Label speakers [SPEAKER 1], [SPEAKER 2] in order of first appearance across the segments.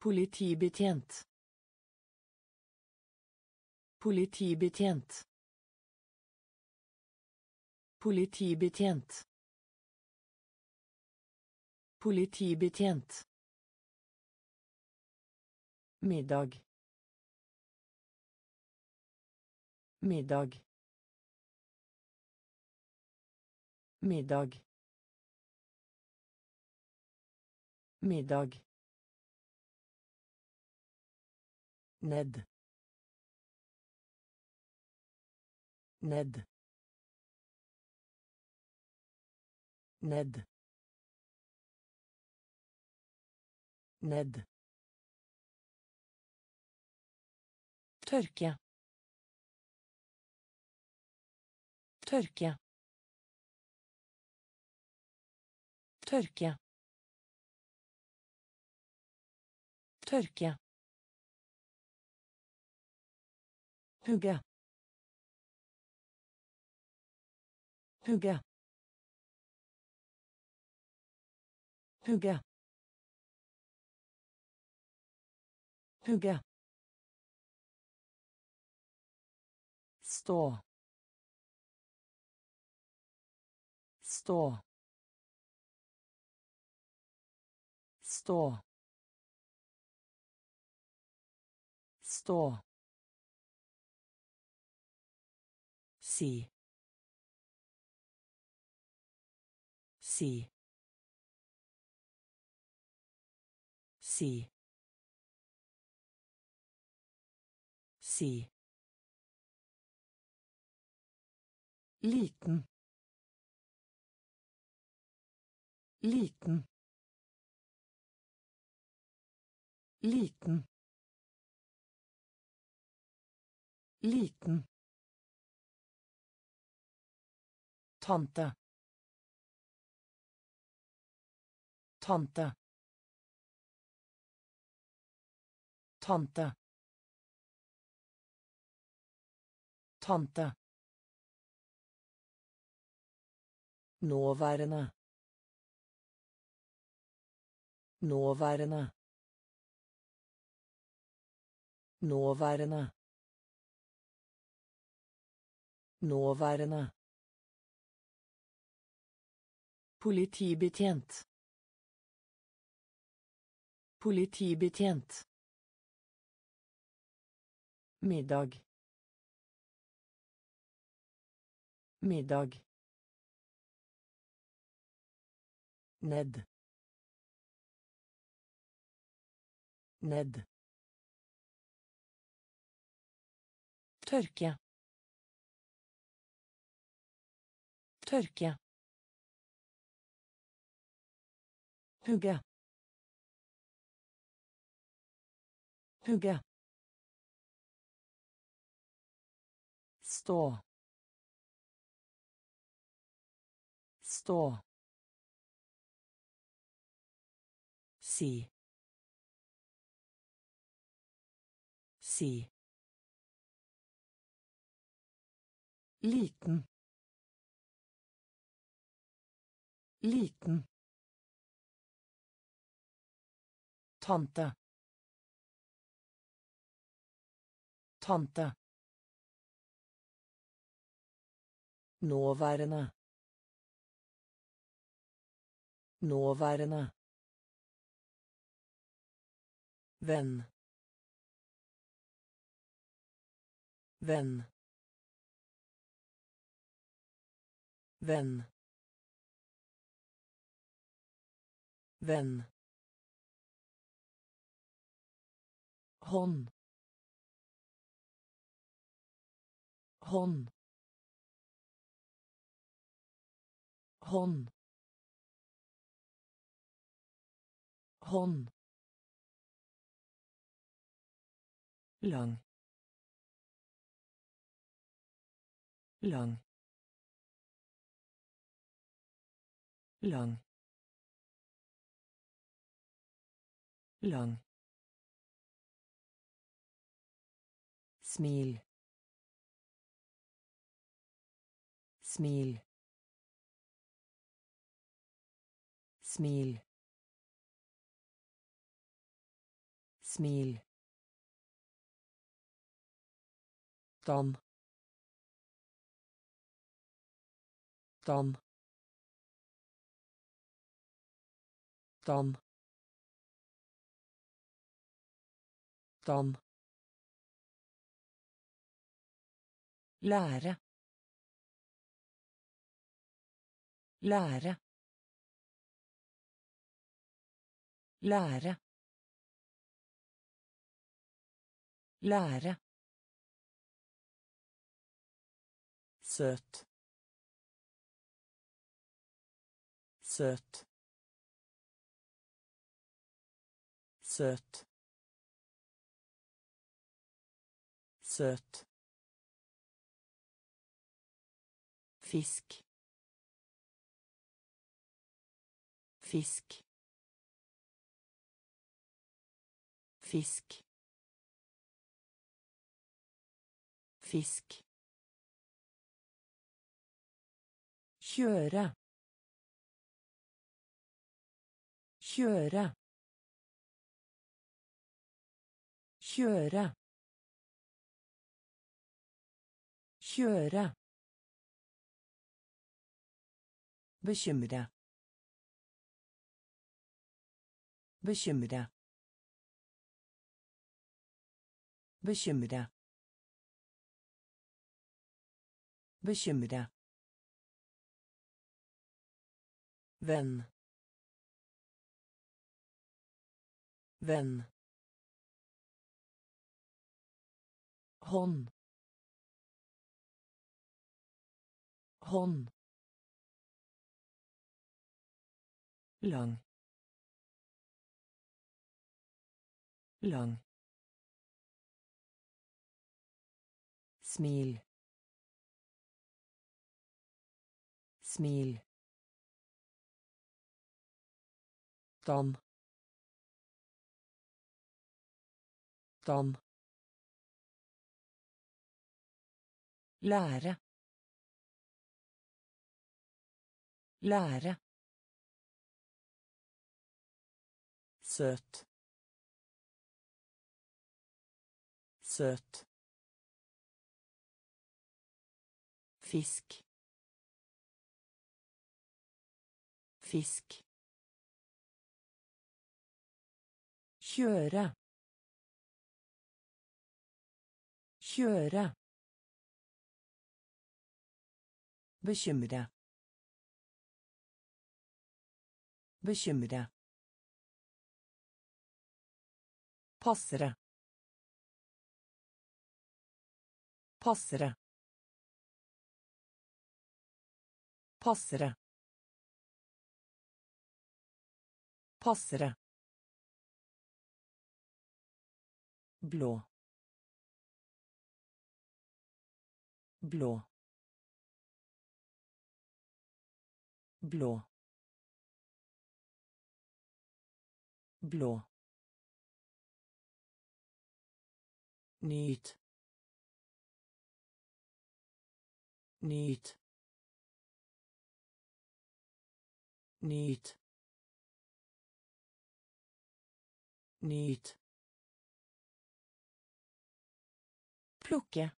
[SPEAKER 1] Politibetjent. Politibetjent. Politibetjent. Politibetjent. Middag. Middag. Middag. Middag. Ned. Ned. Ned. Ned. Tørke. Tørke. Tørke. Tørke. Hugge. Hugge. Hugge. Hugge. Stå. Stå. Stå. Stå. Si. Si. Si. Si. Liten. Liten. Liten. Liten. Tante. Tante. Tante. Tante. Nåværende. Nåværende. Nåværende. Nåværende. Politibetjent. Politibetjent. Middag. Middag. Ned. Ned. Tørke. Tørke. Hugge. Hugge. Stå. Stå. Si. Si. Liten. Liten. Tante. Tante. Nåværende. Nåværende. Venn. Venn. Venn. Venn. Hånd. Hånd. Hånd. Hånd. Lang. Lang. Lang. Lang. Smil. Smil. Smil. Smil.
[SPEAKER 2] Dam. Dam. Dam. Dam.
[SPEAKER 1] Lära. Lära. Lära. Lära.
[SPEAKER 2] Söt. Söt. Söt. Söt.
[SPEAKER 1] Fisk. Fisk. Fisk. Fisk. Kjøre. Kjøre. Kjøre. Kjøre. Bekymre. Bekymre. Bekymre. Bekymre.
[SPEAKER 2] Venn. Venn. Hånd. Hånd.
[SPEAKER 1] Lang. Lang. Smil. Smil.
[SPEAKER 2] Dam. Dam.
[SPEAKER 1] Lära. Lära.
[SPEAKER 2] Söt. Söt.
[SPEAKER 1] Fisk. Fisk. Kjøre. Kjøre. Bekymre. Bekymre. Passere. Passere. Passere. Passere. Blå. Blå. Blå. Blå.
[SPEAKER 2] Nyt. Nyt. Nyt. Nyt.
[SPEAKER 1] Plukke.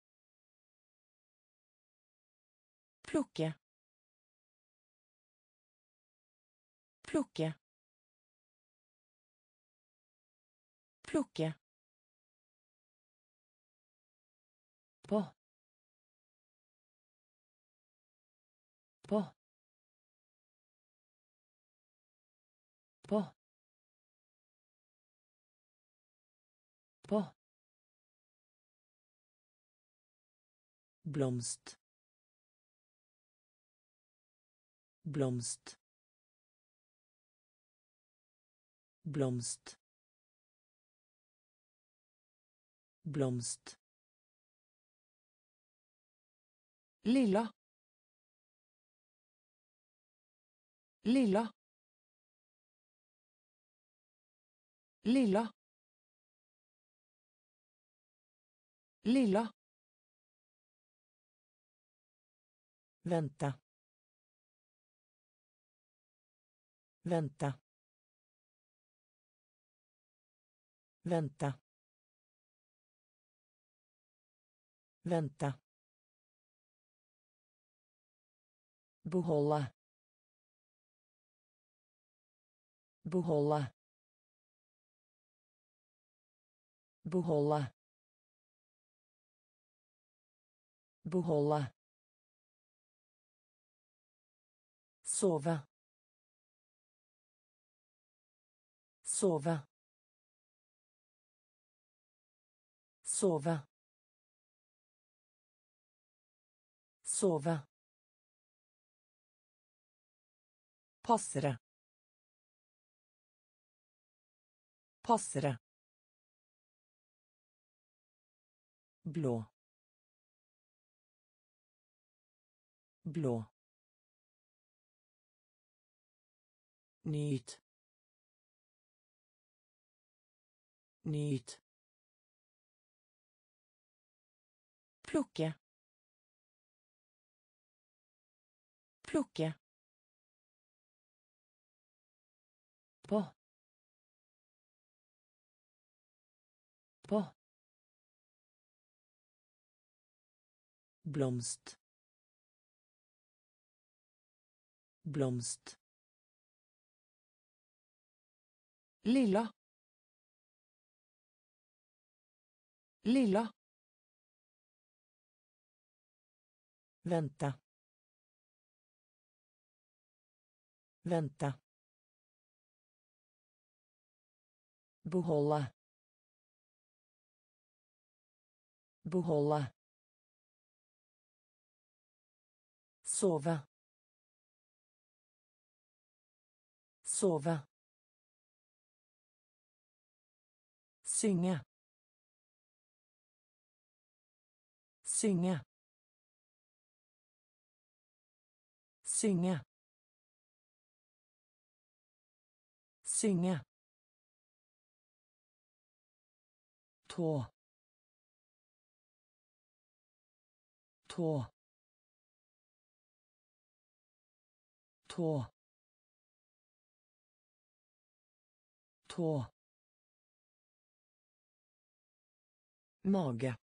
[SPEAKER 1] Plukke. Plukke. Plukke. På. På. På. På.
[SPEAKER 2] Blomst. Blomst. Blomst. Blomst.
[SPEAKER 1] Lilla. Lilla. Lilla. Lilla.
[SPEAKER 2] Vänta. Vänta. Vänta. Vänta. Behålla. Behålla. Behålla. Behålla. Sova. Sova. Sova. Sova. Passere. Passere. Blå. Blå. Nyt. Nyt. Plukke. Plukke. På. På. Blomst. Blomst.
[SPEAKER 1] Lilla. Lilla.
[SPEAKER 2] Vänta. Vänta. Behålla. Behålla. Sova. Sova. Synga. Synga. Synga. Synga. Tå. Tå. Tå. Tå. Mage.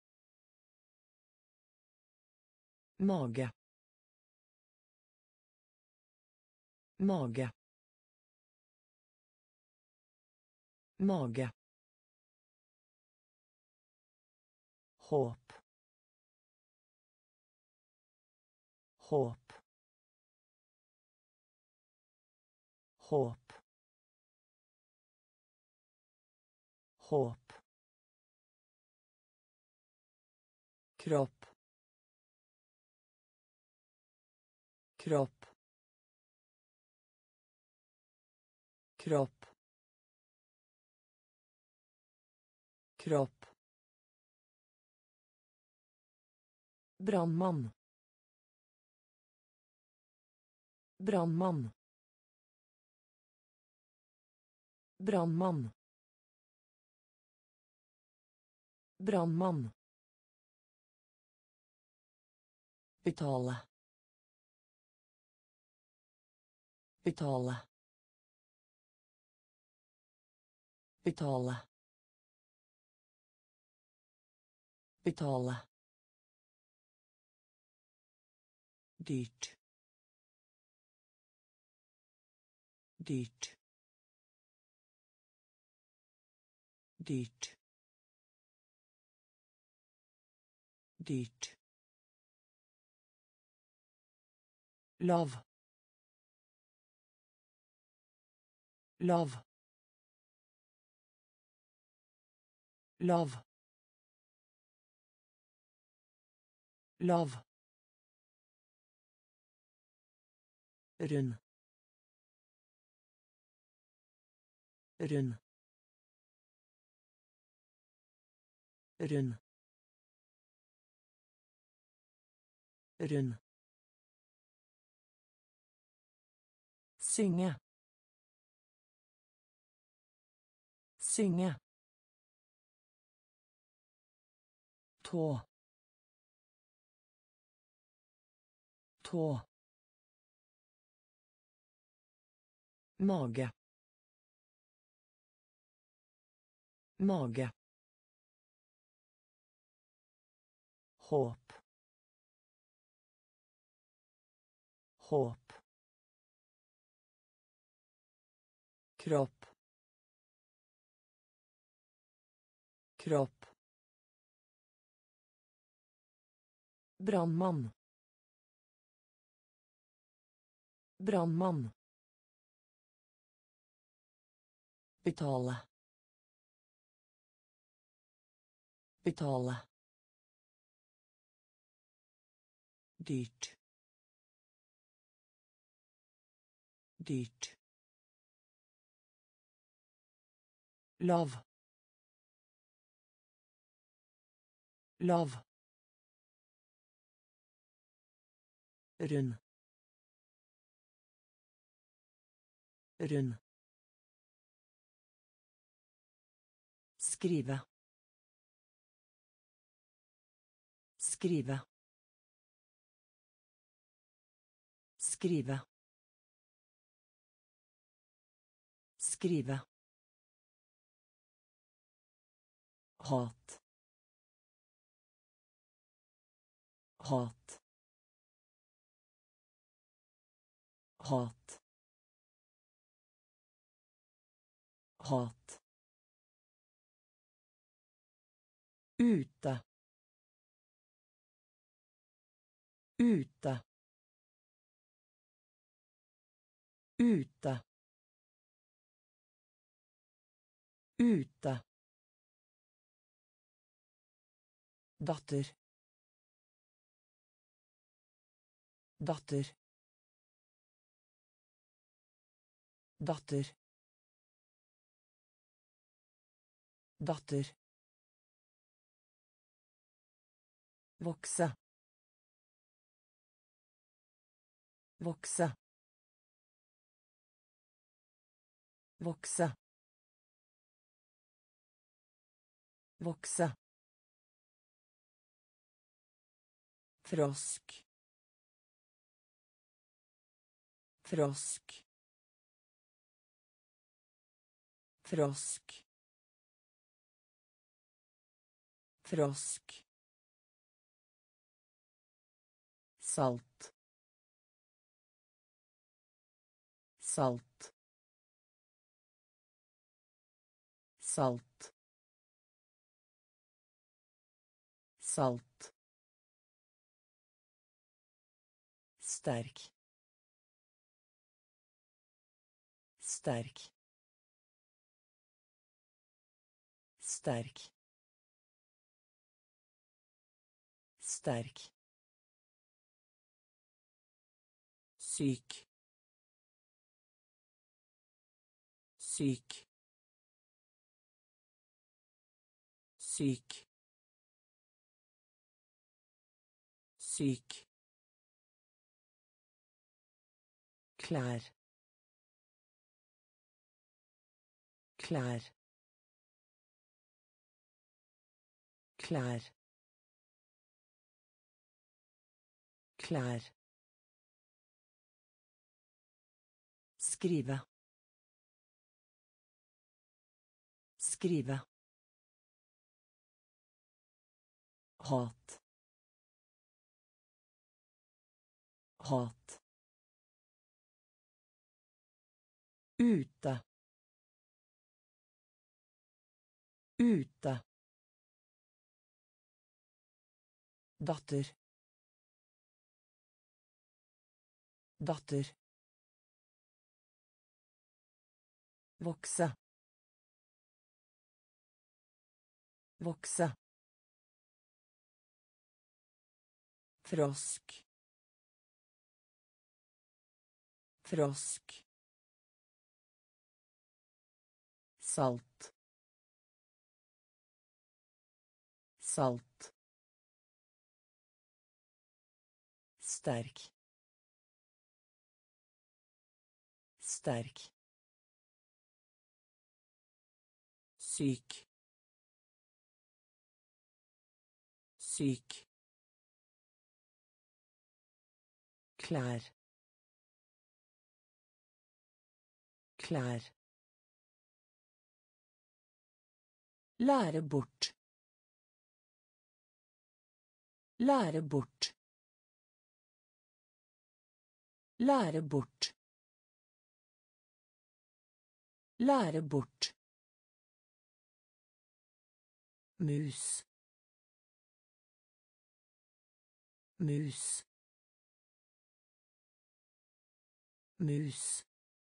[SPEAKER 2] Mage. Mage. Mage. Håp. Håp. Håp. Håp. Kropp. Kropp. Kropp. Kropp. Brandman. Brandman. Brandman. Brandman. Betala. Betala. Betala. Betala. Dyrt. Dyrt. Dyrt. Dyrt. Lav. Lav. Lav. Lav. Rund. Rund. Rund. Rund. Synga. Synga. Tå. Tå. Mage. mage, håp, håp, kropp, kropp, brandmann, brandmann, betale, betale, dyrt, dyrt, lav, lav, rund, rund, skrive, skrive, skrive, skrive, hat, hat, hat, hat, ute, ute, ute, ute, datter, datter, datter, datter, vokse, vokse, vokse, vokse, frosk, frosk, frosk, frosk, salt, salt, salt, salt, sterk, sterk, sterk, sterk, syk, syk, syk, syk, klær, klær, klær, klær, skrive, skrive, hat, hat, ute, ute, datter, datter, vokse, vokse, frosk, frosk, salt, salt, sterk, sterk, syk, syk, klær, klær, Lære bort. Lære bort. Lære bort. Lære bort. Mus. Mus. Mus.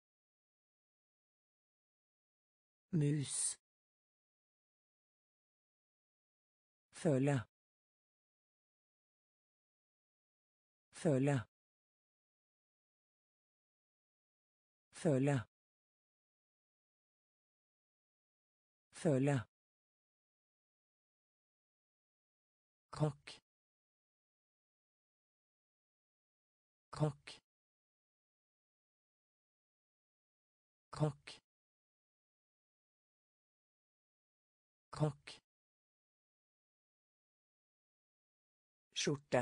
[SPEAKER 2] Mus. Føle. Føle. Føle. Føle. Kokk. Kokk. Kokk. Kokk. Skjorte.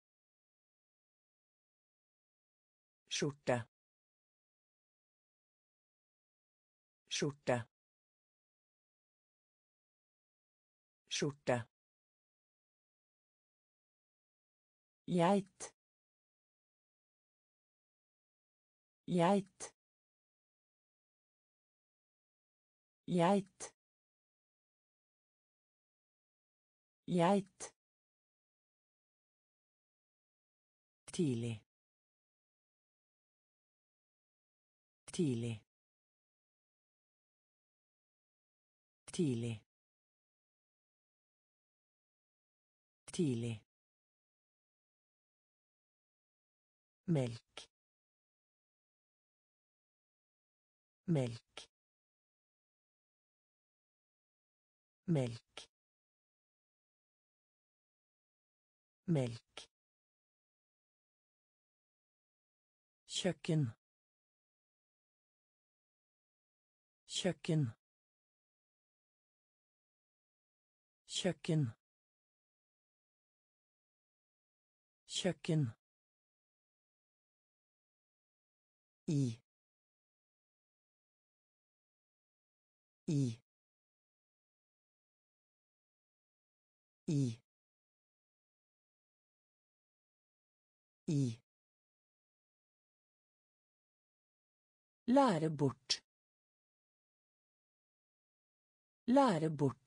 [SPEAKER 2] Skjorte. Skjorte. Skjorte. Geit. Geit. Geit. Geit. Tidlig. Tidlig. Tidlig. Tidlig. Melk. Melk. Melk. Melk. Kjøkken. Kjøkken. Kjøkken. Kjøkken. I. I. I. I. Lære bort. Lære bort.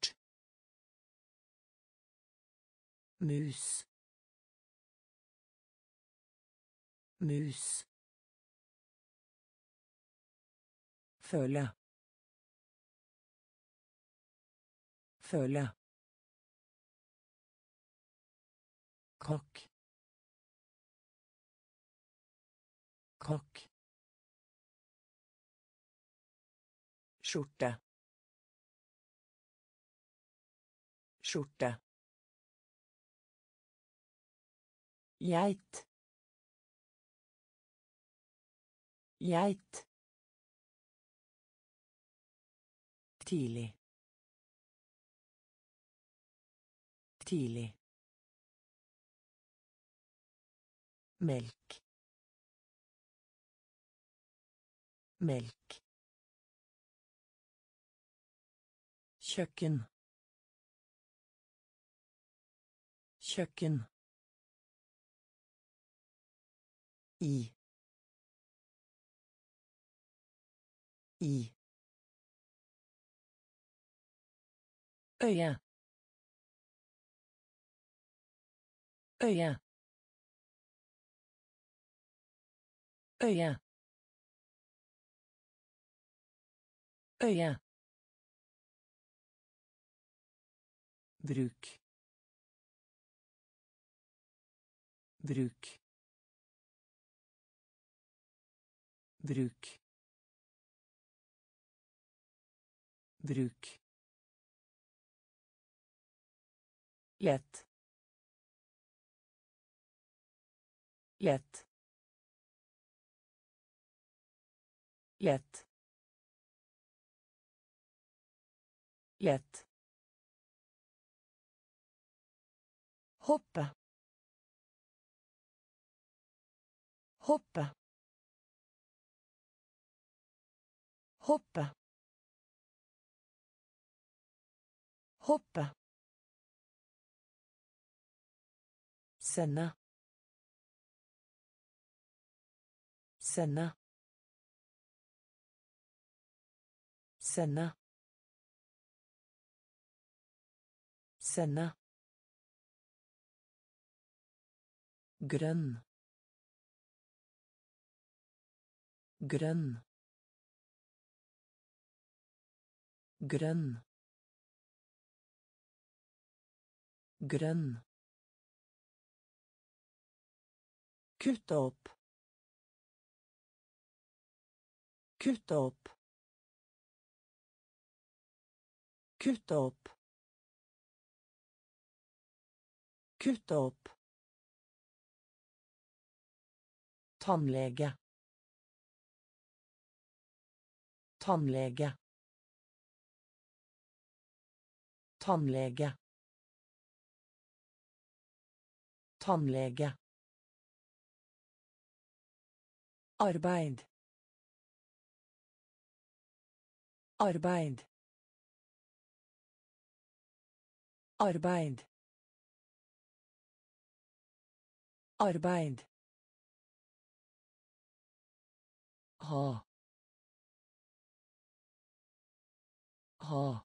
[SPEAKER 2] Mus. Mus. Føle. Føle. Kokk. Kokk. Skjorte. Skjorte. Geit. Geit. Tidlig. Tidlig. Melk. Melk. Kjøkken. Kjøkken. I. I. Øye. Øye. Øye. Øye. Bruk. Bruk. Bruk. Bruk. Lett. Lett. Lett. Lett. Hoppe. Hoppe. Hoppe. Hoppe. Sende. Sende. Sende. Sende. Grønn. Grønn. Grønn. Grønn. Kutte opp. Kutte opp. Kutte opp. Kutte opp. Tannlege. Tannlege. Tannlege. Tannlege. Arbeid. Arbeid. Arbeid. Arbeid. Ha. Ha.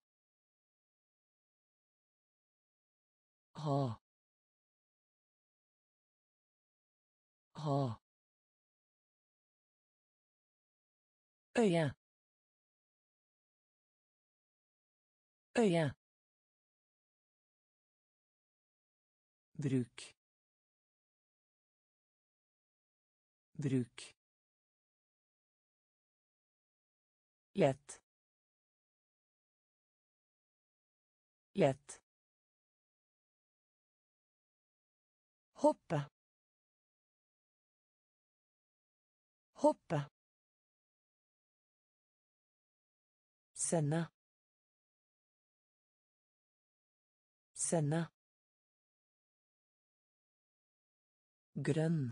[SPEAKER 2] Ha. Ha. Øye. Øye. Bruk. Bruk. Lett. Lett. Hoppe. Hoppe. Sende. Sende. Grønn.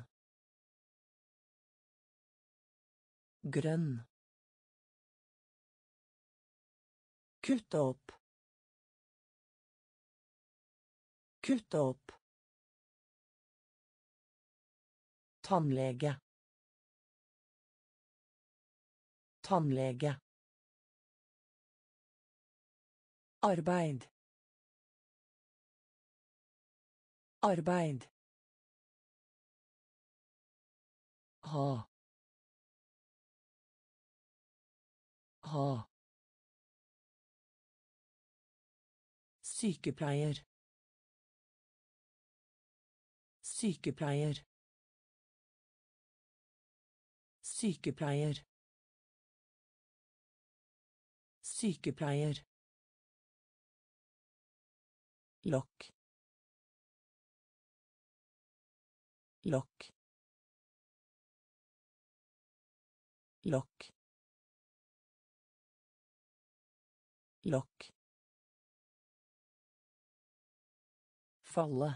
[SPEAKER 2] Grønn. Kutte opp. Kutte opp. Tannlege. Tannlege. Arbeid. Arbeid. Ha. Ha. Sykepleier. Sykepleier. Sykepleier. Sykepleier. Lokk. Lokk. Lokk. Lokk. Falle.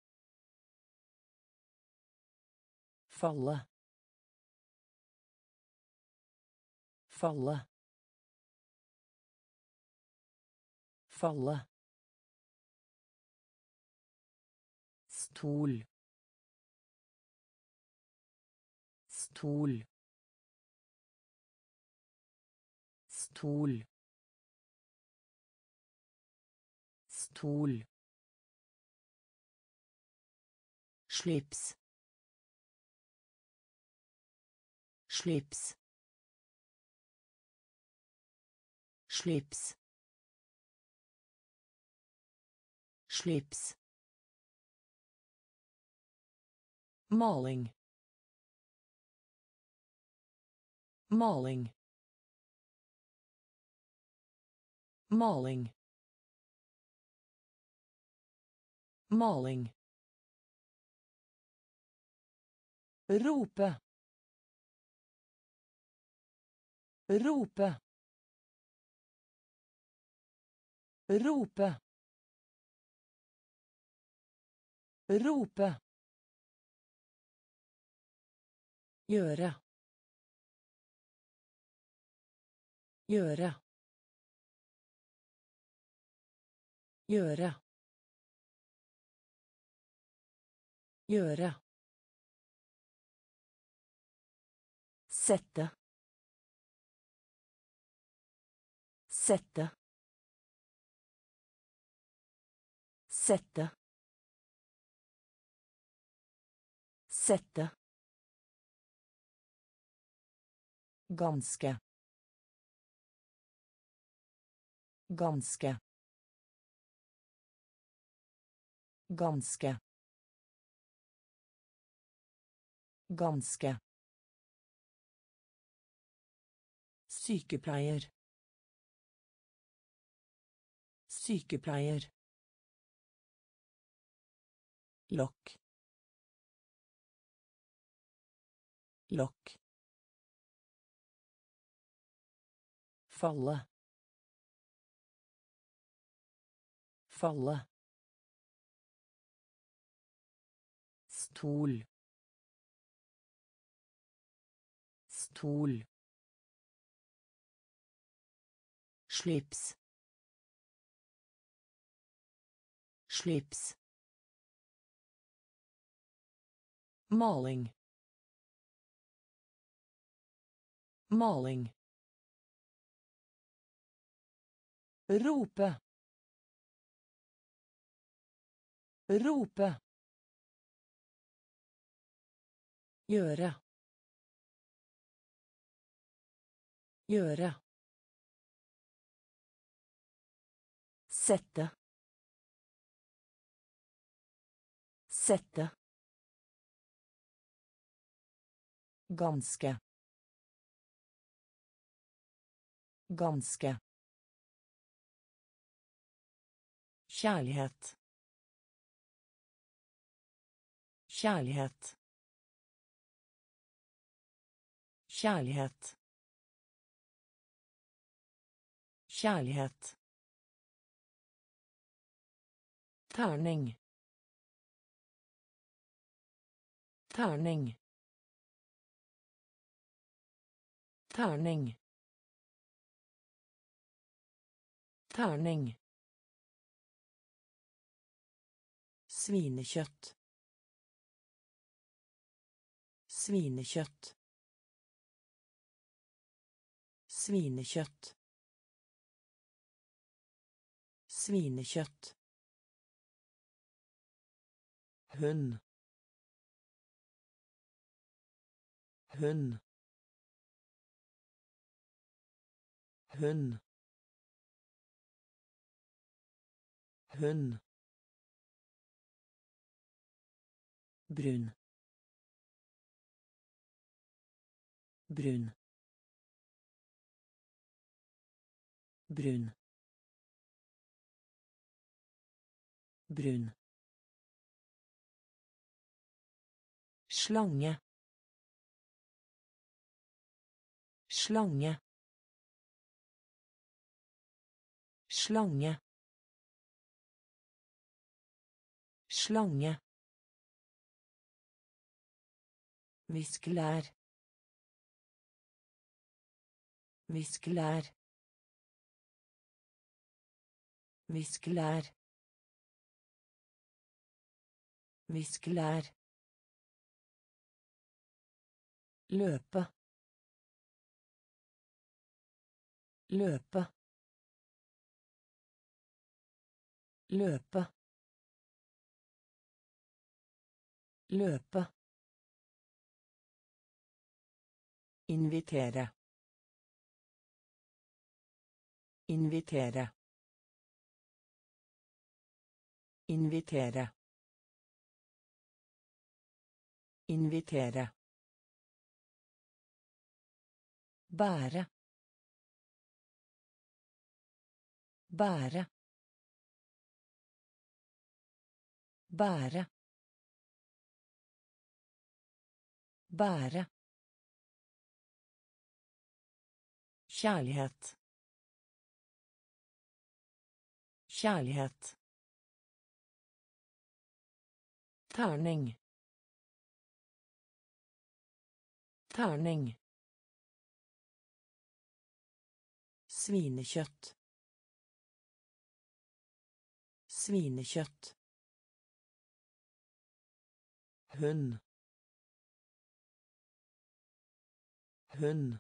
[SPEAKER 2] Falle. Falle. Falle. Stol. Stol. Stol. Stol. Slips. Slips. Slips. Slips. Maling. Maling. Maling. Maling. Rope. Rope. Rope. Rope. Gjøre. Gjøre. Gjøre. Gjøre. Sette. Sette. Sette. Sette. Ganske. Ganske. Ganske. Ganske. Sykepleier. Sykepleier. Lokk. Lokk. Falle. Falle. Stol. Stol. Slips. Slips. Maling. Maling. Rope. Rope. Gjøre. Gjøre. Sette. Sette. Ganske. Ganske. Kjærlighet. Kjærlighet. Kjærlighet. Kjærlighet. Terning. Terning. Terning. Terning. Svinekjøtt. Svinekjøtt. Svinekjøtt. Svinekjøtt. Hund. Hund. Hund. Hund. Brun. Brun. Brun. Brun. Slange. Slange. Slange. Slange. Viskelær. Viskelær. Viskelær. Viskelær. Løpe. Løpe. Løpe. Løpe. Invitere. Invitere. Invitere. Invitere. Bære. Bære. Bære. Bære. Kjærlighet. Kjærlighet. Terning. Terning. Svinekjøtt. Svinekjøtt. Hund. Hund.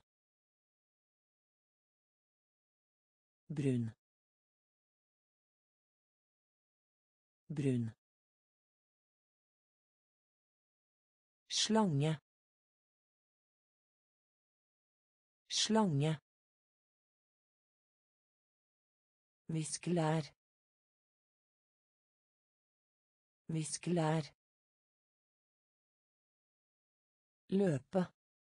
[SPEAKER 2] Brun. Brun. Slange. Slange. Viskelær. Viskelær. Løpe.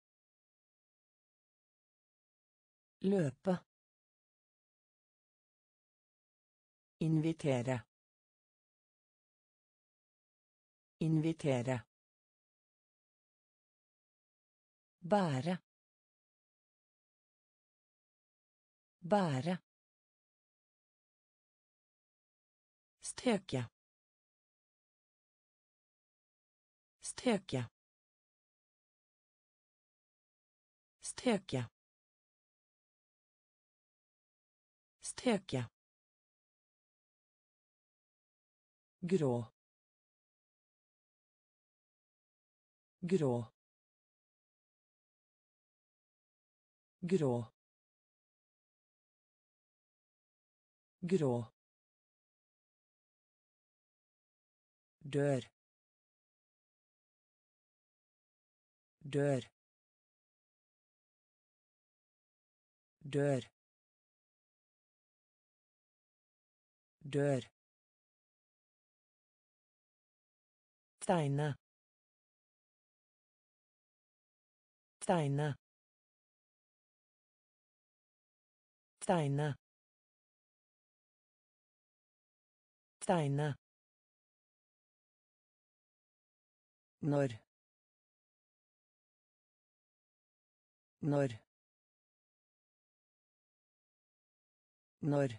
[SPEAKER 2] Løpe. Invitere. Invitere. Bære. Bære. Steke. Steke. Steke. Steke. Grå. Grå. Grå. Grå. Dør. Dør. Dør. Dør. Tegne. Tegne. Tegne. Tegne. Når. Når. Når.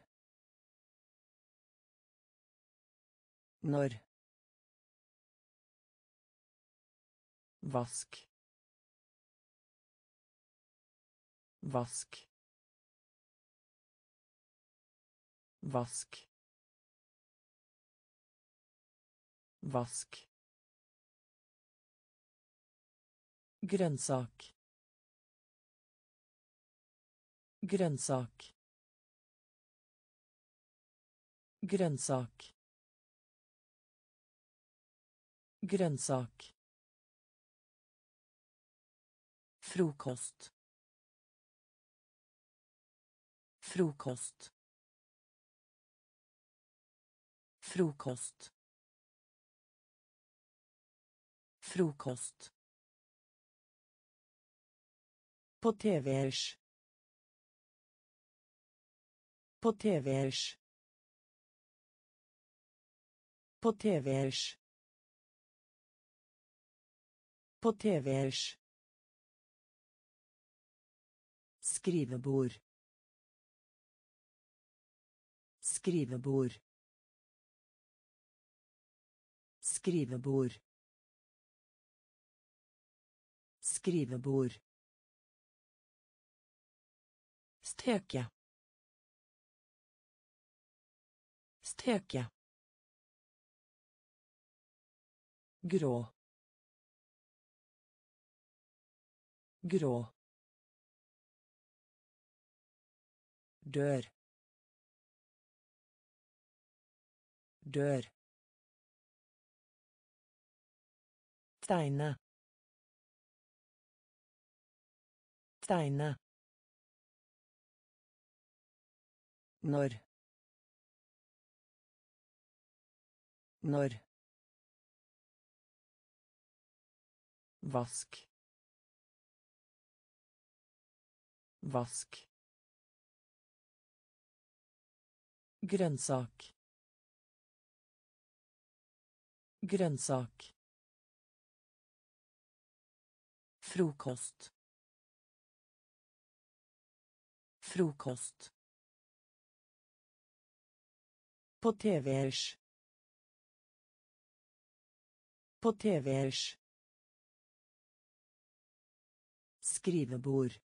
[SPEAKER 2] Når. Vask. Vask. Vask. Vask. Grønnsak. Grønnsak. Grønnsak. Grønnsak. Frokost. Frokost. Frokost. Frokost. På TV-ers. På TV-ers. På TV-ers. På TV-ers. Skrivebord. Skrivebord. Skrivebord. Skrivebord. Steke. Steke. Grå. Grå. Dør. Dør. Tegne. Tegne. Når. Når. Vask. Vask. Grønnsak. Grønnsak. Frokost. Frokost. På TV-ers. På TV-ers. Skrivebord.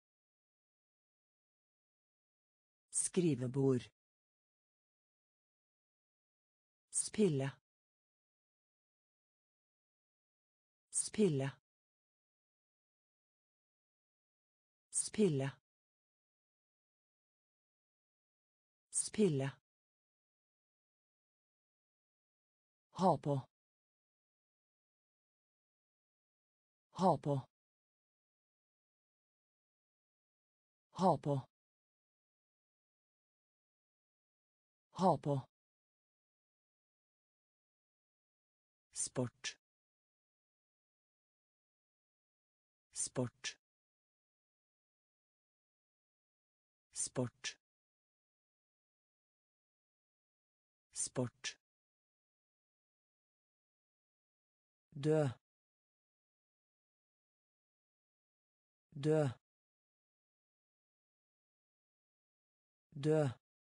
[SPEAKER 2] Skrivebord. Spille. Spille. Spille. Spille. Ha på. Ha på. Ha på. Ha på. Sport. Sport. Sport. Sport. Dø. Dø. Dø.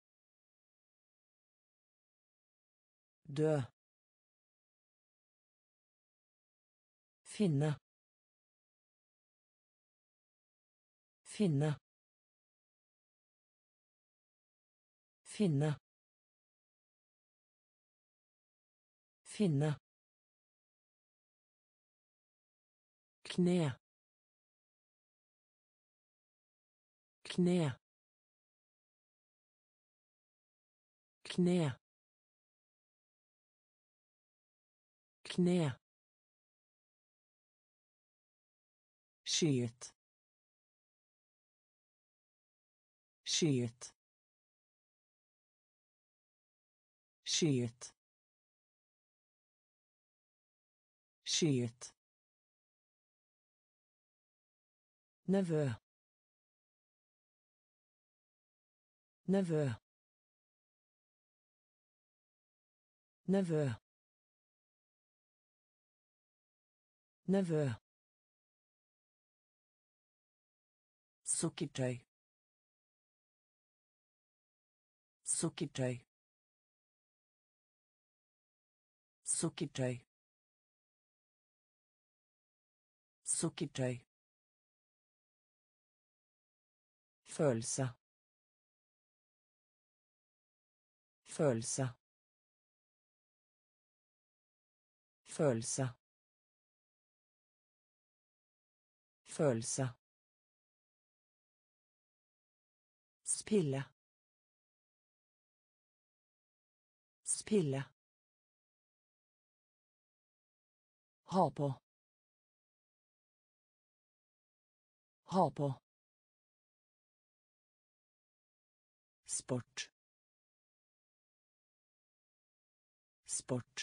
[SPEAKER 2] Dø. Finne. Finne. Finne. Finne. Kne. Kne. Kne. Kne. Skyet. Skyet. Skyet. Skyet. Nevø. Nevø. Nevø. Nevø. Sukkertøy. Sukkertøy. Sukkertøy. Sukkertøy. Følelse. Følelse. Følelse. Følelse. Spille. Spille. Ha på. Ha på. Sport. Sport.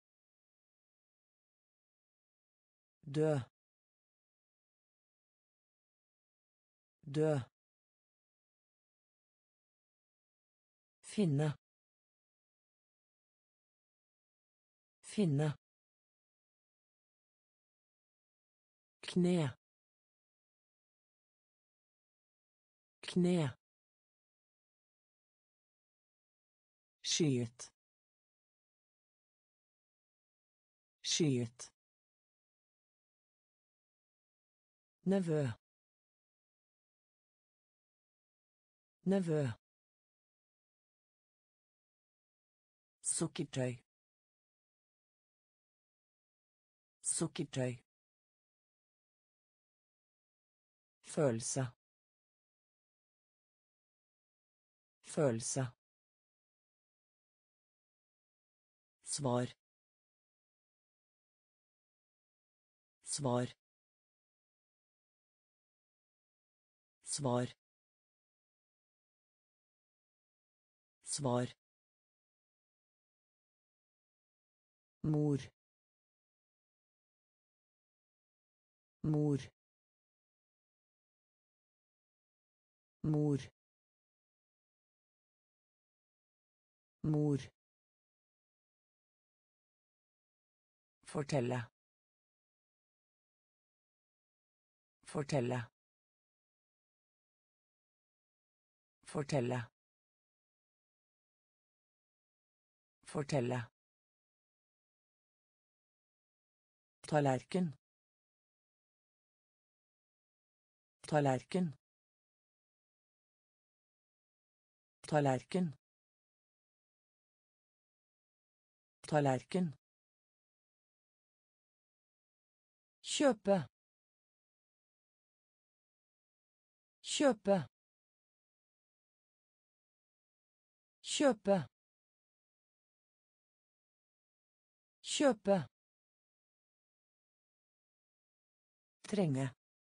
[SPEAKER 2] Dø. Dø. Finne. Finne. Kne. Kne. Skyet. Skyet. Nevø. Nevø. Sukkertøy. Sukkertøy. Følelse. Følelse. Svar. Svar. Svar. Svar. Mor. Mor. Mor. Mor. Fortelle. Fortelle. Fortelle. Fortelle. Tallerken. Tallerken. Tallerken. Tallerken.
[SPEAKER 1] Kjøpe. Kjøpe. Kjøpe. Kjøpe.
[SPEAKER 2] Trenge.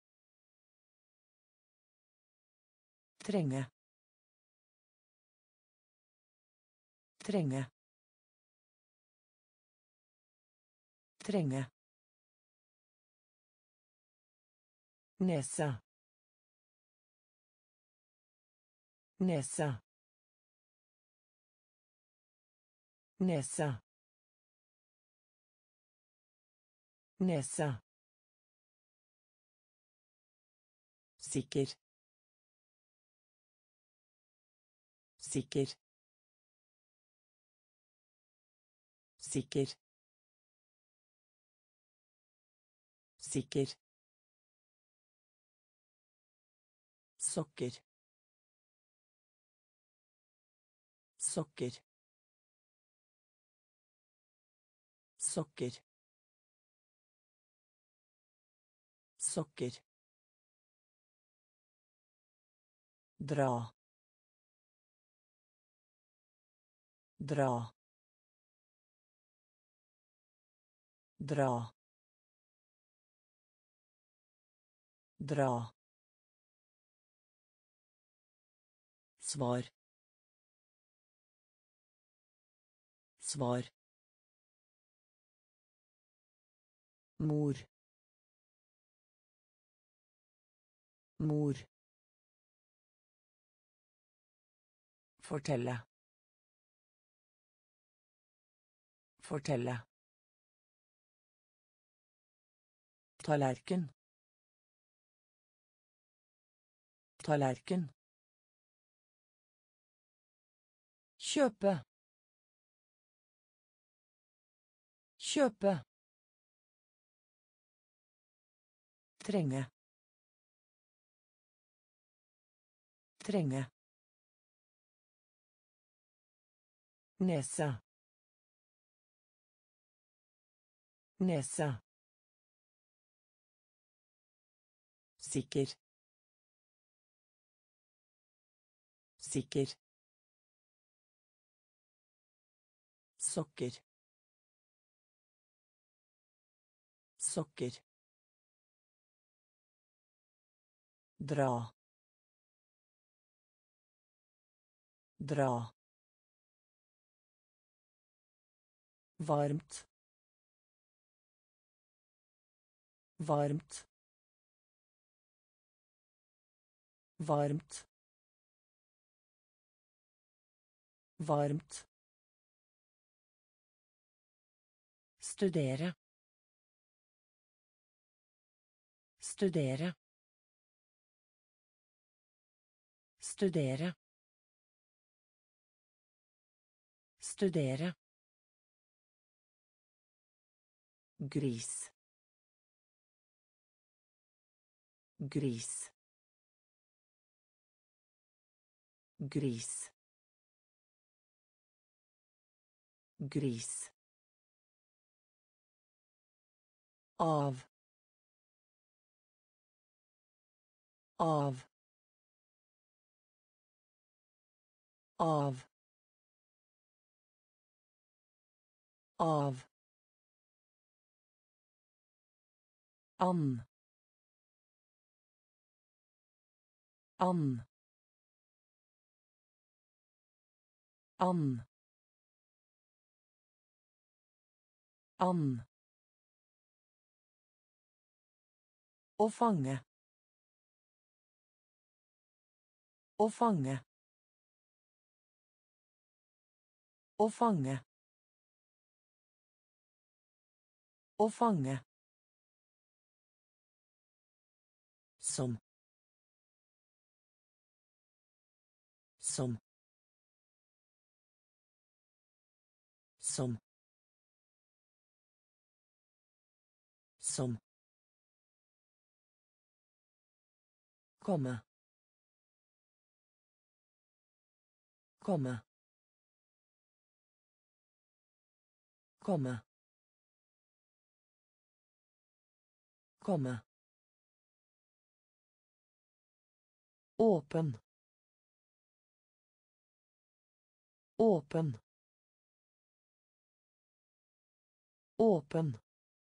[SPEAKER 2] Trenge. Trenge. Trenge. Nesa. Nesa. Nesa. Nesa. Sikker. Sikker. Sikker. Sikker. Sokker. Sokker. Sokker. Sokker. Dra. Dra. Dra. Dra. Svar. Svar. Mor. Mor. Fortelle. Fortelle. Tallerken. Tallerken.
[SPEAKER 1] Kjøpe. Kjøpe.
[SPEAKER 2] Trenge. Trenge. Nesa. Nesa. Sikker. Sikker. Sokker. Sokker. Dra. Dra. Varmt. Varmt. Varmt. Varmt. Studere. Studere. Studere. Studere. Gris. Gris. Gris. Gris. Av. Av. Av. Av. An. An. An. An. Å fange. Å fange. Å fange. Å fange. Som. Som. Som. Som. Komme. Komme. Komme. Komme. Åpen. Åpen. Åpen.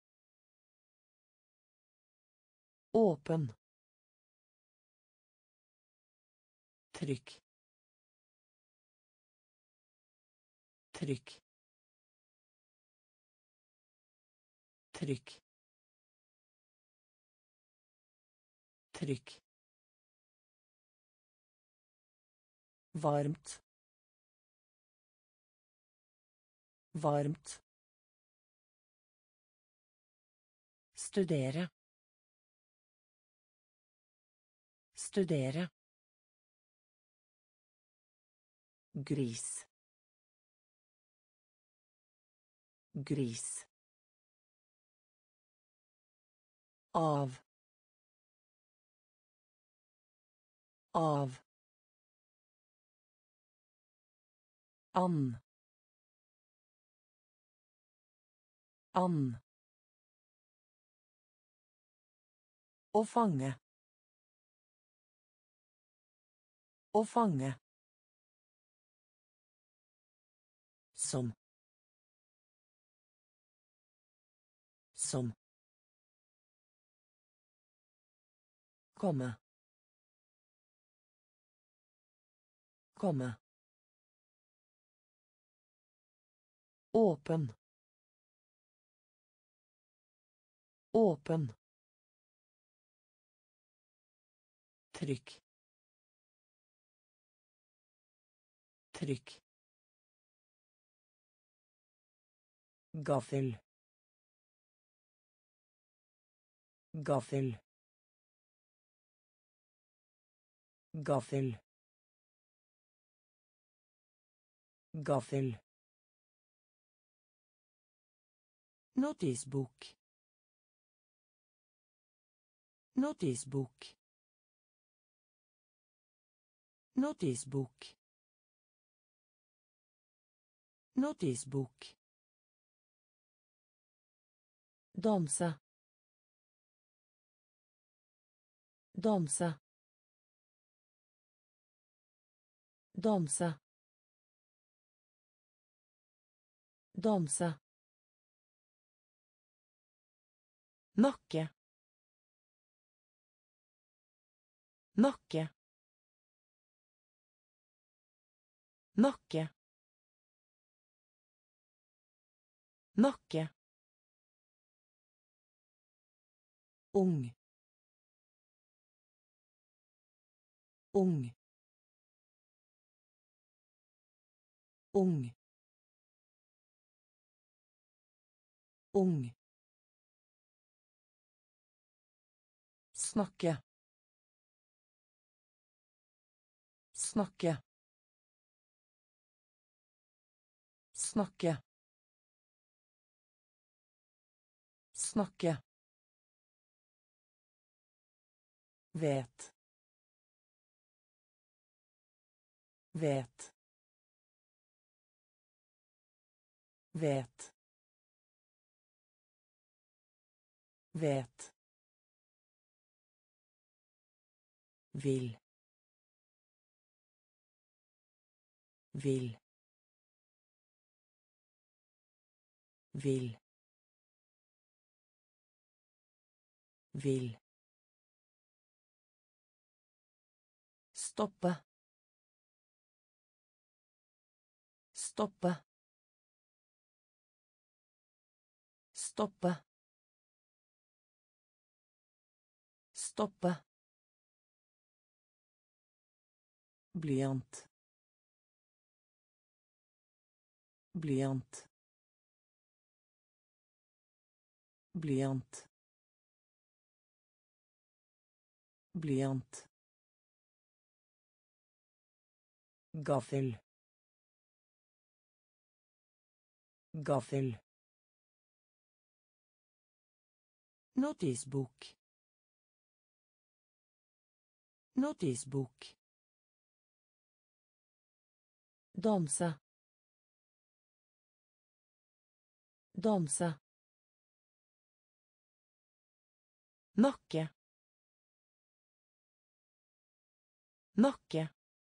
[SPEAKER 2] Åpen. Tryck. Tryck. Tryck. Tryck. Varmt. Varmt. Studere. Studere. Gris. Gris. Av. Av. An. An. Å fange. Å fange. Som. Som. Komme. Komme. Åpen. Åpen. Tryck. Tryck. Gaffel. Gaffel. Gaffel. Gaffel. Notisbok. Notisbok. Notisbok. Notisbok. Dansa. Dansa. Dansa. Dansa. Nakke. Nakke. Nakke. Nakke. Ung. Ung. Ung. Ung. Snakke. Snakke. Snakke. Snakke. Vet. Vet. Vet. Vet. Vill. Vill. Vill. Vill. Stoppa. Stoppa. Stoppa. Stoppa. Blyant. Blyant. Blyant. Blyant. Gaffel. Gaffel. Notisbok. Notisbok. Dansa. Dansa. Nakke. Nakke.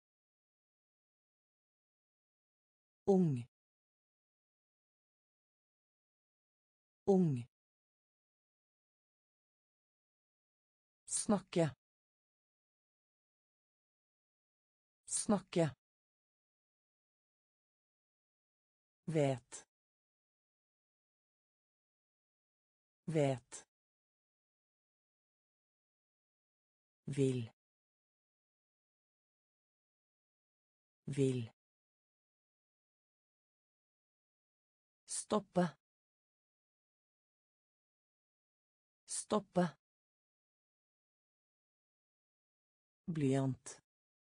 [SPEAKER 2] Ung. Ung. Snakke. Snakke. Vet. Vet. Vil. Vil. Stoppe. Stoppe. Blyant.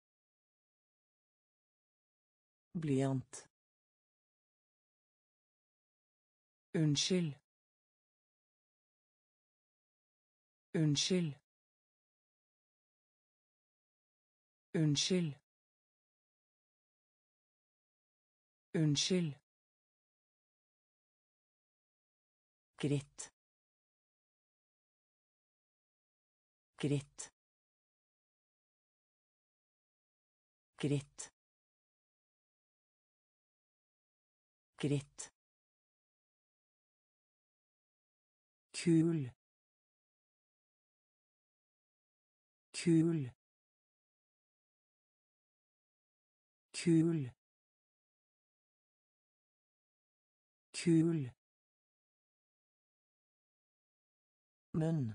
[SPEAKER 2] Blyant. Unnskyld. Unnskyld. Unnskyld. Unnskyld. Gritt. Gritt. Gritt. Gritt. Kul. Kul. Kul. Kul. Munn.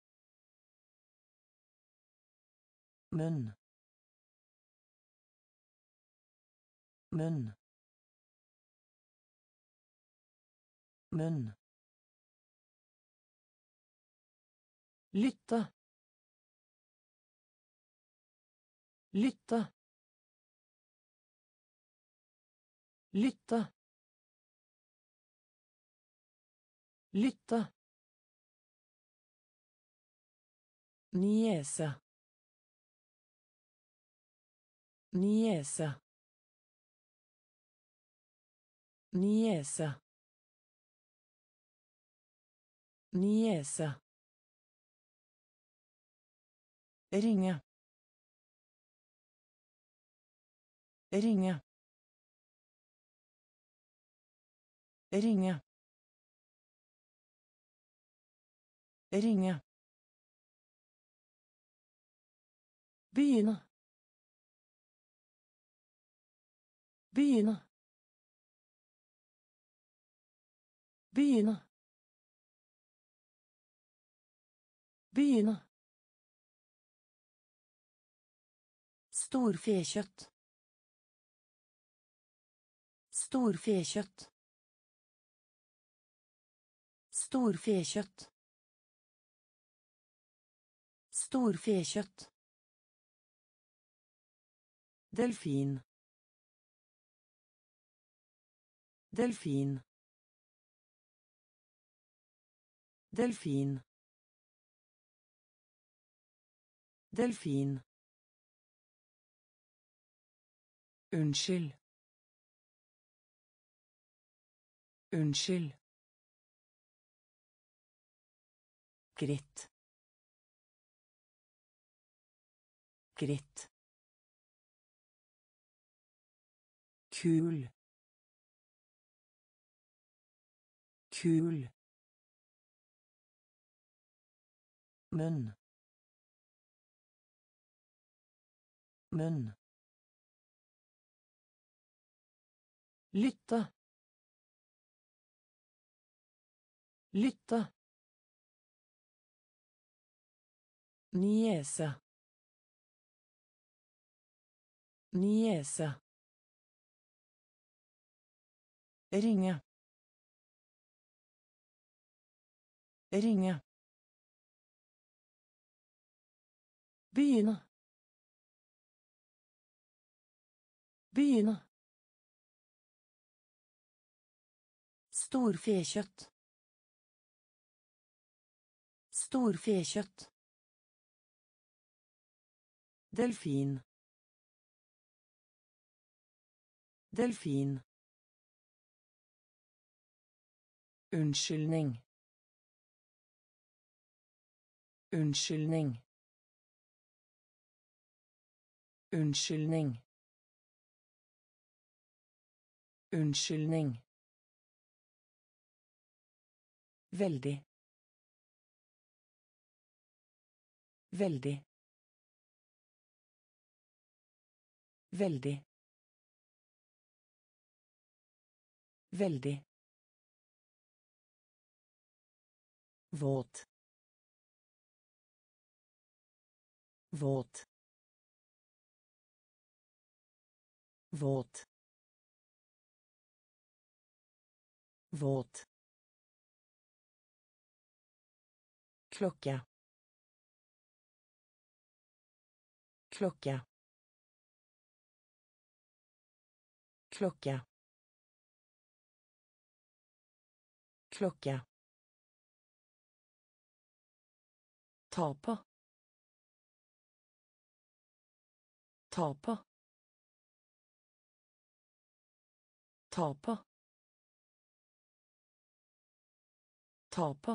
[SPEAKER 2] Munn. Munn. Munn. Lytte. Lytte. Lytte. Lytte. Niese. Niese. Niese. Niese. Ringe. Ringe. Ringe. Ringe. Begynne. Begynne. Begynne. Begynne. Storfekjøtt. Storfekjøtt. Storfekjøtt. Storfekjøtt. Delfin. Delfin. Delfin. Delfin. Unnskyld. Unnskyld. Gritt. Gritt. Kul. Kul. Munn. Munn. Lytte. Lytte. Niese. Niese. Ringe. Ringe. Begynne. Begynne. Storfekjøtt. Storfekjøtt. Delfin. Delfin. Unnskyldning. Unnskyldning. Unnskyldning. Unnskyldning. Veldig. Veldig. Veldig. Veldig. Våt. Våt. Våt. Våt. Klokke. Klokke. Klokke. Klokke. Ta på. Ta på. Ta på. Ta på.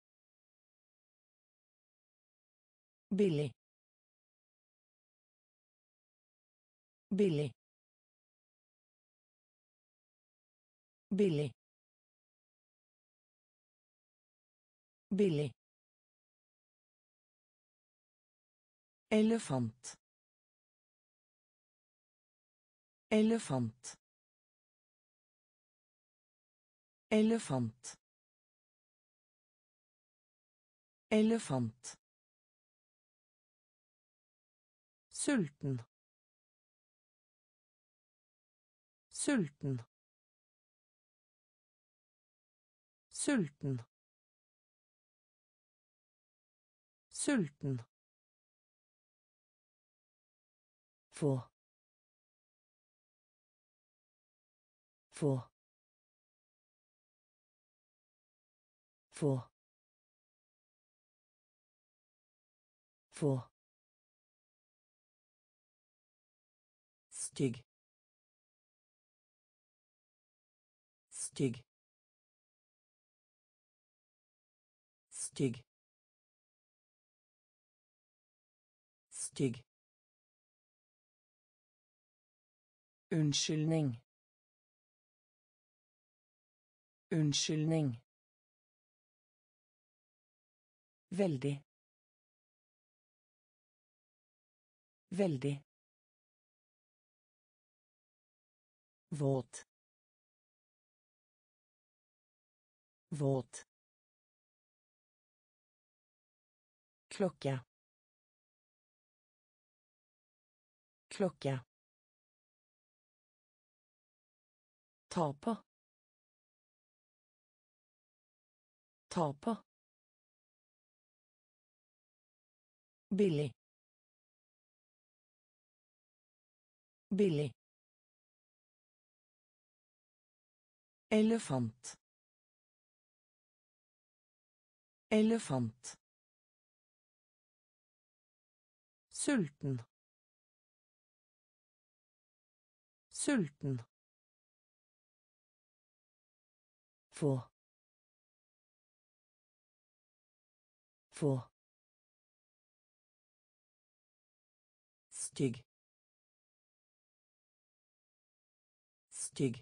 [SPEAKER 2] Billig. Billig. Billig. Billig. Elefant. Elefant. Elefant. Elefant. Sulten. Sulten. Sulten. Sulten. Få. Få. Få. Få. Stygg. Stygg. Stygg. Stygg. Unnskyldning. Unnskyldning. Veldig. Veldig. Våt. Våt. Klokke. Klokke. Ta på. Ta på. Billig. Billig. Elefant. Elefant. Sulten. Sulten. Få. Få. Stygg. Stygg.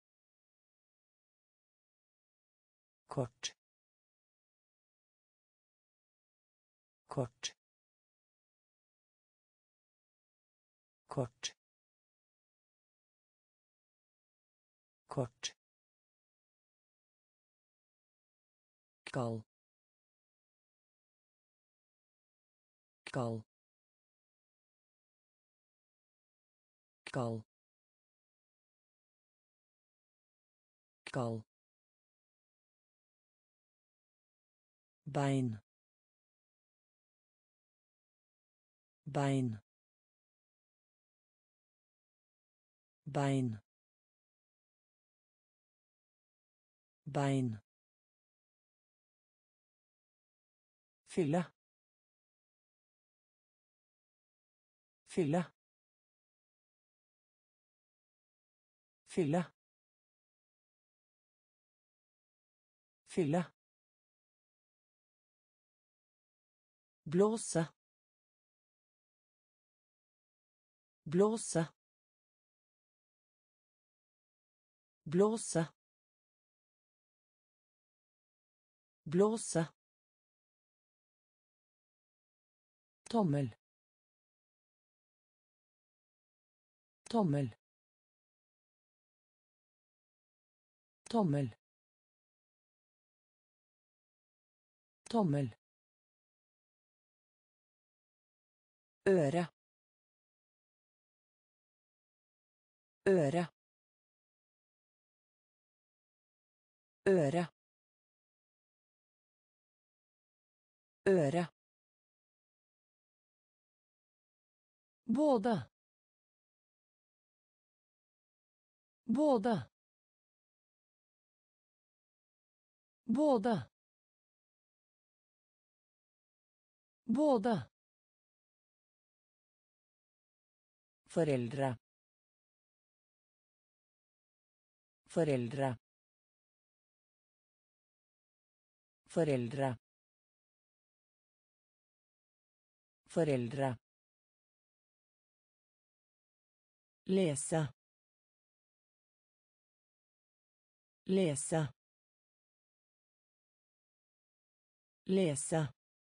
[SPEAKER 2] Kort. Kort. Kort. Kort. Skal. Skal. Skal. Skal. Bein. Bein. Bein. Bein. Fylle. Fylle. Fylle. Fylle. Blåse. Blåse. Blåse. Blåse. Tommel. Tommel. Tommel. Tommel. Øre. Øre. Øre. Øre. Både. Både. Både. Både. Foreldre. Foreldre. Foreldre. Foreldre. Lese. Lese. Lese.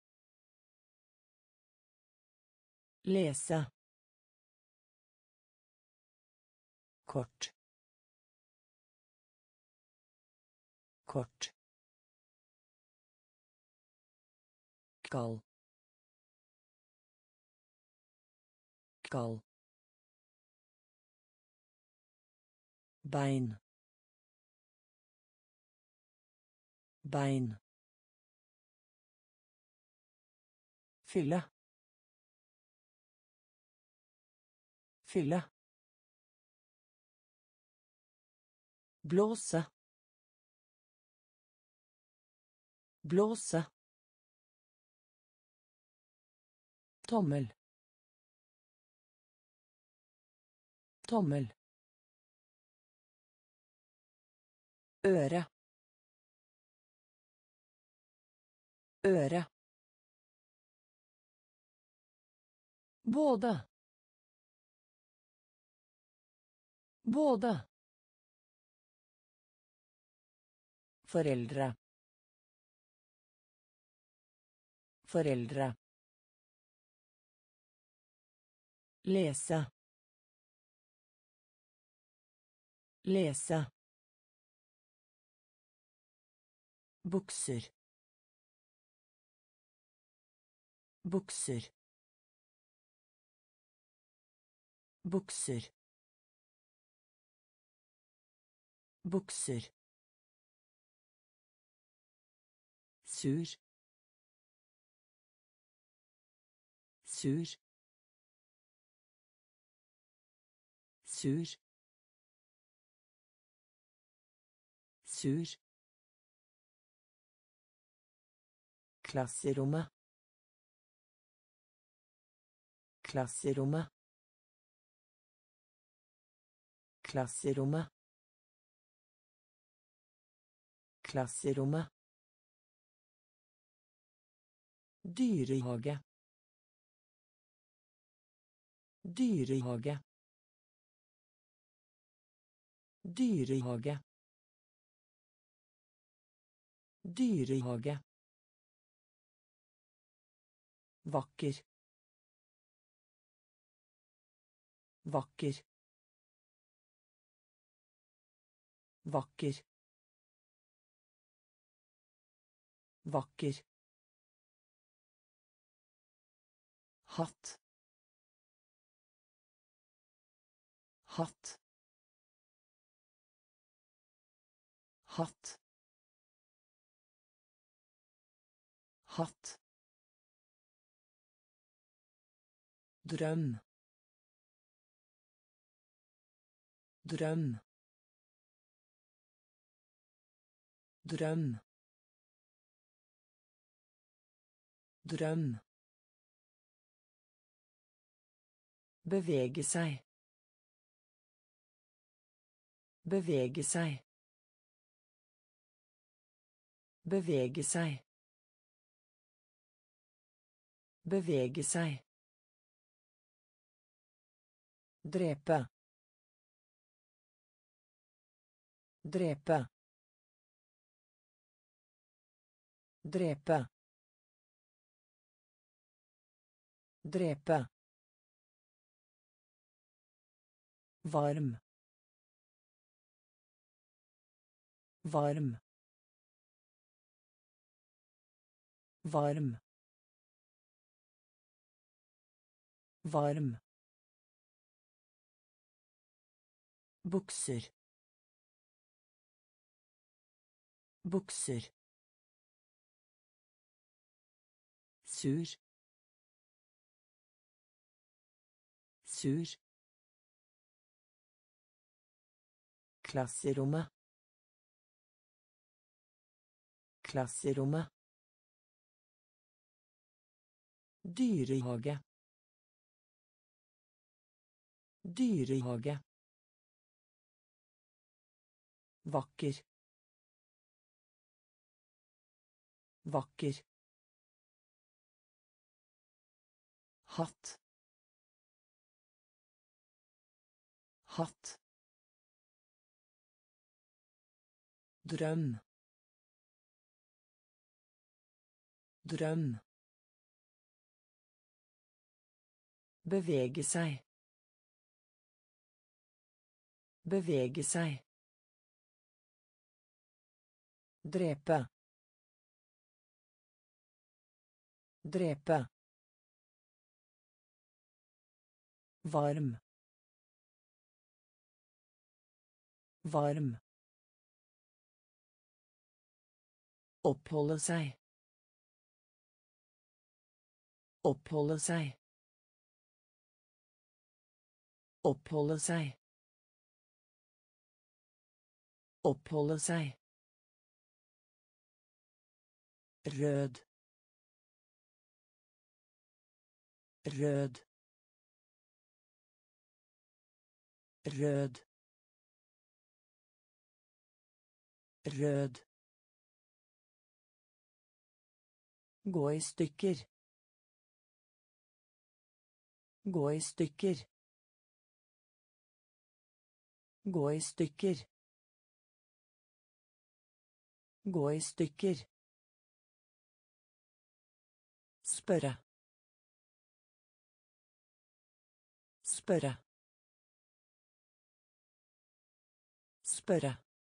[SPEAKER 2] Lese. Kort. Kort. Kall. Kall. Bein. Bein. Fylle. Fylle. Blåse. Blåse. Tommel. Tommel. Øre. Øre. Både. Både. Foreldre. Foreldre. Lese. Lese. Bukser. Bukser. Bukser. Bukser. Sur. Sur. Sur. Sur. Klasserommet. Klasserommet. Klasserommet. Klasserommet. Dyrehage. Dyrehage. Dyrehage. Dyrehage. Vakker. Vakker. Vakker. Vakker. Hatt. Hatt. Hatt. Hatt. Drøm. Drøm. Drøm. Drøm. Bevege seg. Bevege seg. Bevege seg. Bevege seg. Drepe. Drepe. Drepe. Drepe. Varm. Varm. Varm. Varm. Bukser. Bukser. Sur. Sur. Klasserommet. Klasserommet. Dyrehage. Dyrehage. Vakker. Vakker. Hatt. Hatt. Drøm. Drøm. Bevege seg. Bevege seg. Drepe. Drepe. Varm. Varm. Oppholde seg. Oppholde seg. Oppholde seg. Oppholde seg. Rød. Rød. Rød. Rød. Gå i stykker. Gå i stykker. Gå i stykker. Gå i stykker. Spørre. Spørre. Spørre.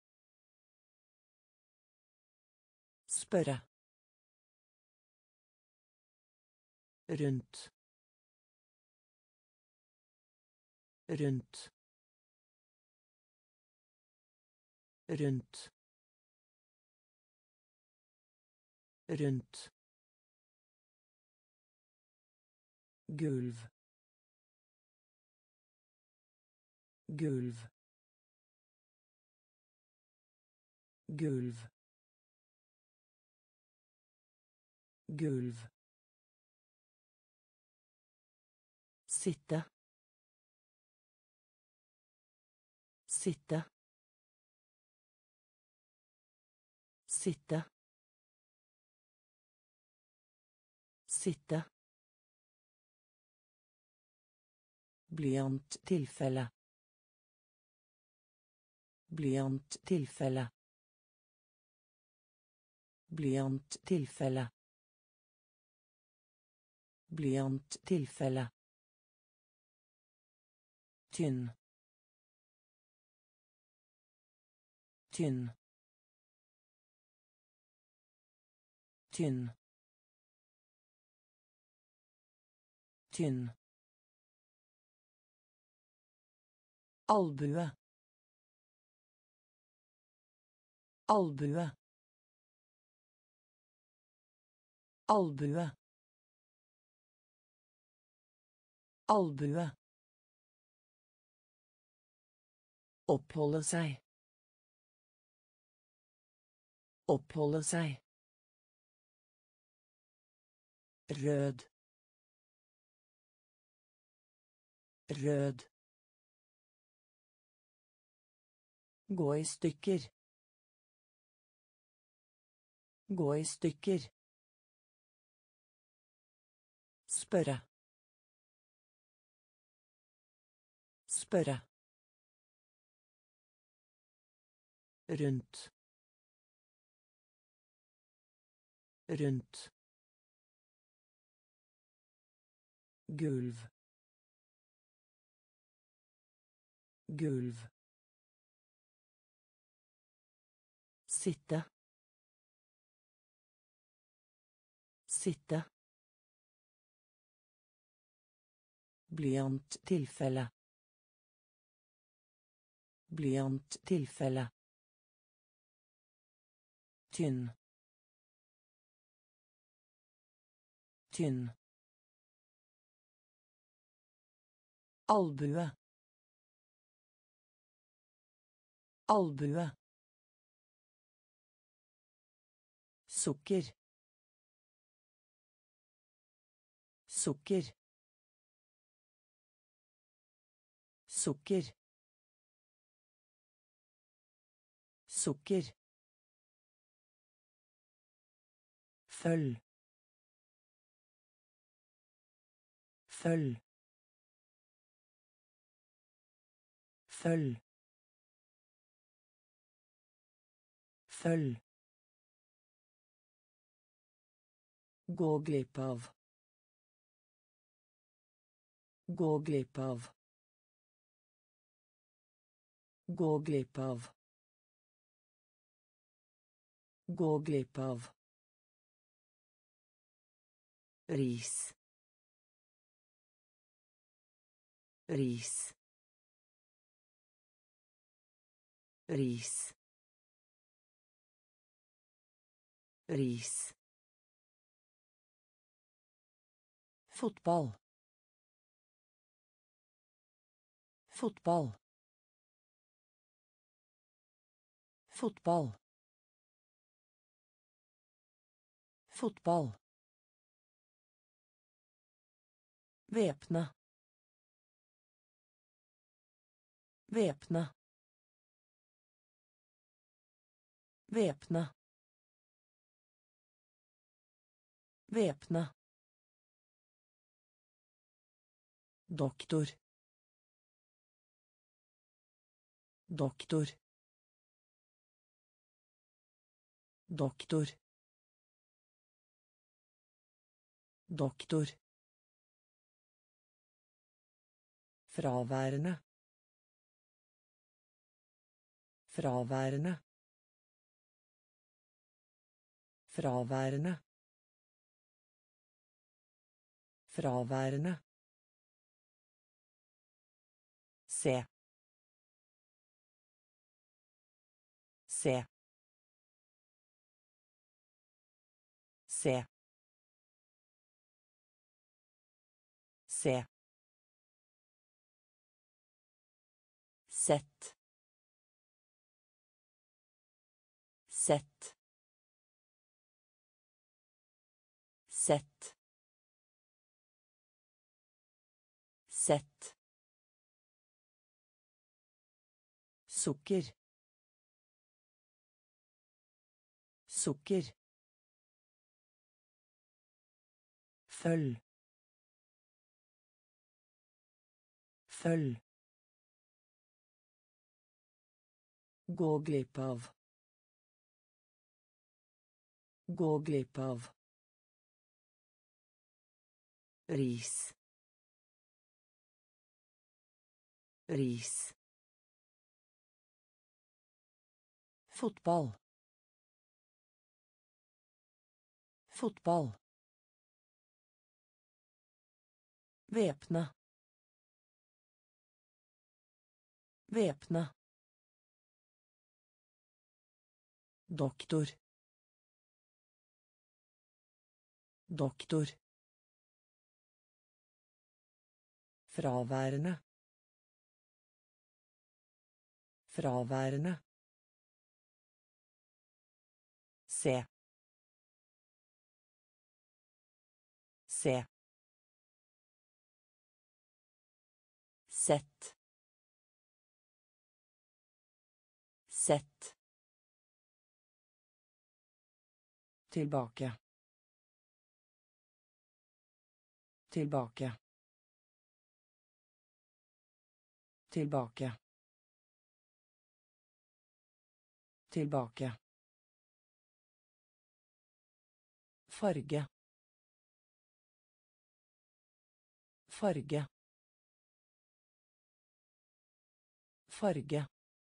[SPEAKER 2] Spørre. Rundt. Rundt. Rundt. Rundt. Gulv. Gulv. Gulv. Gulv. Sitte. Sitte. Sitte. Sitte. Blyanttilfelle. Blyanttilfelle. Blyanttilfelle. Blyanttilfelle. Tynn. Tynn. Tynn. Tynn. Albue. Albue. Albue. Albue. Oppholde seg. Oppholde seg. Rød. Rød. Gå i stykker. Gå i stykker. Spørre. Spørre. Rundt. Rundt. Gulv. Gulv. Sitte. Sitte. Blyanttilfelle. Blyanttilfelle. Tynn. Tynn. Albue. Albue. Sukker. Sukker. Sukker. Sukker. Følg. Følg. Følg. Følg. Gå glipp av. Gå glipp av. Gå glipp av. Gå glipp av. Ris. Ris. Ris. Ris. Fotball. Fotball. Fotball. Fotball. Væpne. Væpne. Væpne. Væpne. Doktor. Doktor. Doktor. Doktor. Fraværende. Fraværende. Fraværende. Fraværende. Se. Se. Se. Se. Sett. Sett. Sett. Sett. Sukker. Sukker. Følg. Følg. Gå glipp av. Gå glipp av. Ris. Ris. Fotball. Fotball. Væpne. Væpne. Doktor. Doktor. Fraværende. Fraværende. Se. Se. Sett. Sett. Tilbake. Tilbake. Tilbake. Tilbake. Farge. Farge. Farge.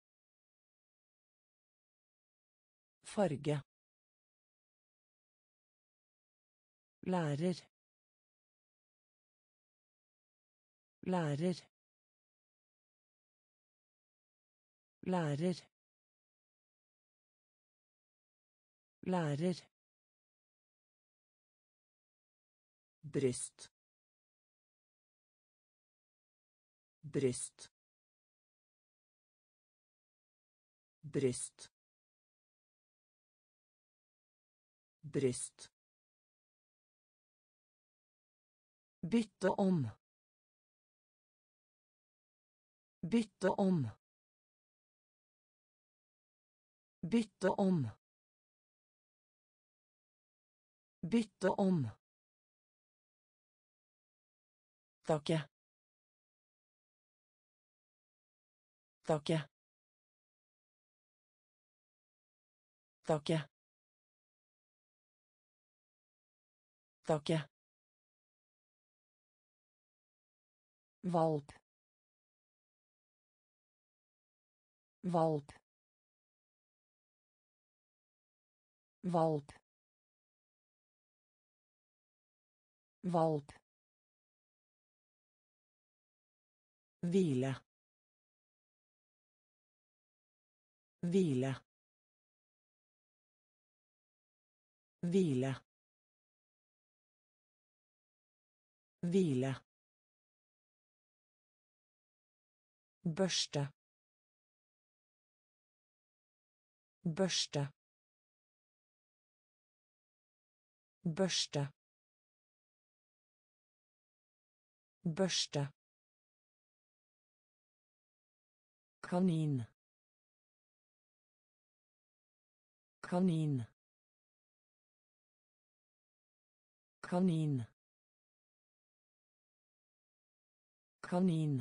[SPEAKER 2] Farge. Lærer. Lærer. Lærer. Lærer. Bryst. Bryst. Bryst. Bryst. Bytte om. Bytte om. Bytte om. Bytte om. Takke. Takke. Takke. Takke. Valp. Valp. Valp. Valp. Hvile. Hvile. Hvile. Hvile. Børste. Børste. Børste. Børste. Kanin. Kanin. Kanin. Kanin.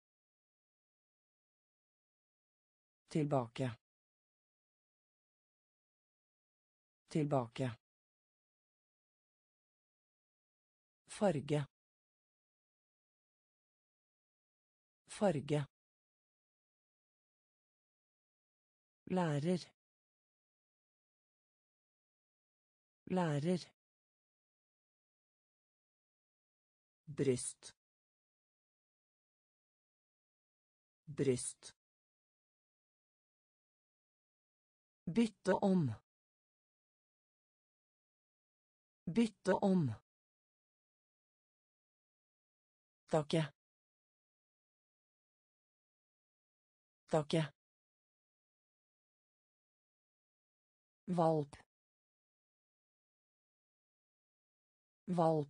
[SPEAKER 2] Tilbake. Tilbake. Farge. Farge. Lærer. Lærer. Bryst. Bryst. Bytte om. Bytte om. Takke. Takke. Valp. Valp.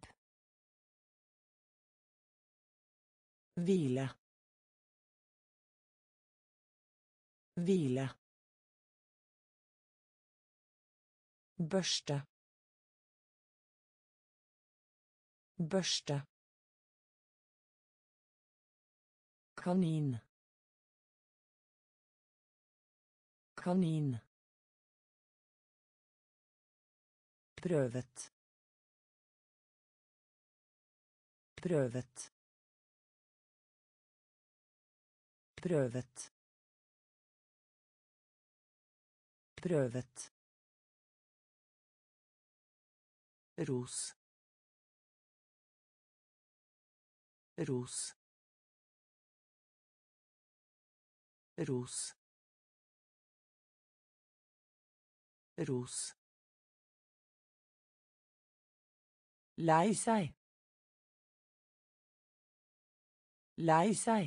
[SPEAKER 2] Hvile. Hvile. Børste. Børste. Kanin. Kanin. Prøvet. Prøvet. Prøvet. Prøvet. Ros. Ros. Ros. Ros. Lei seg. Lei seg.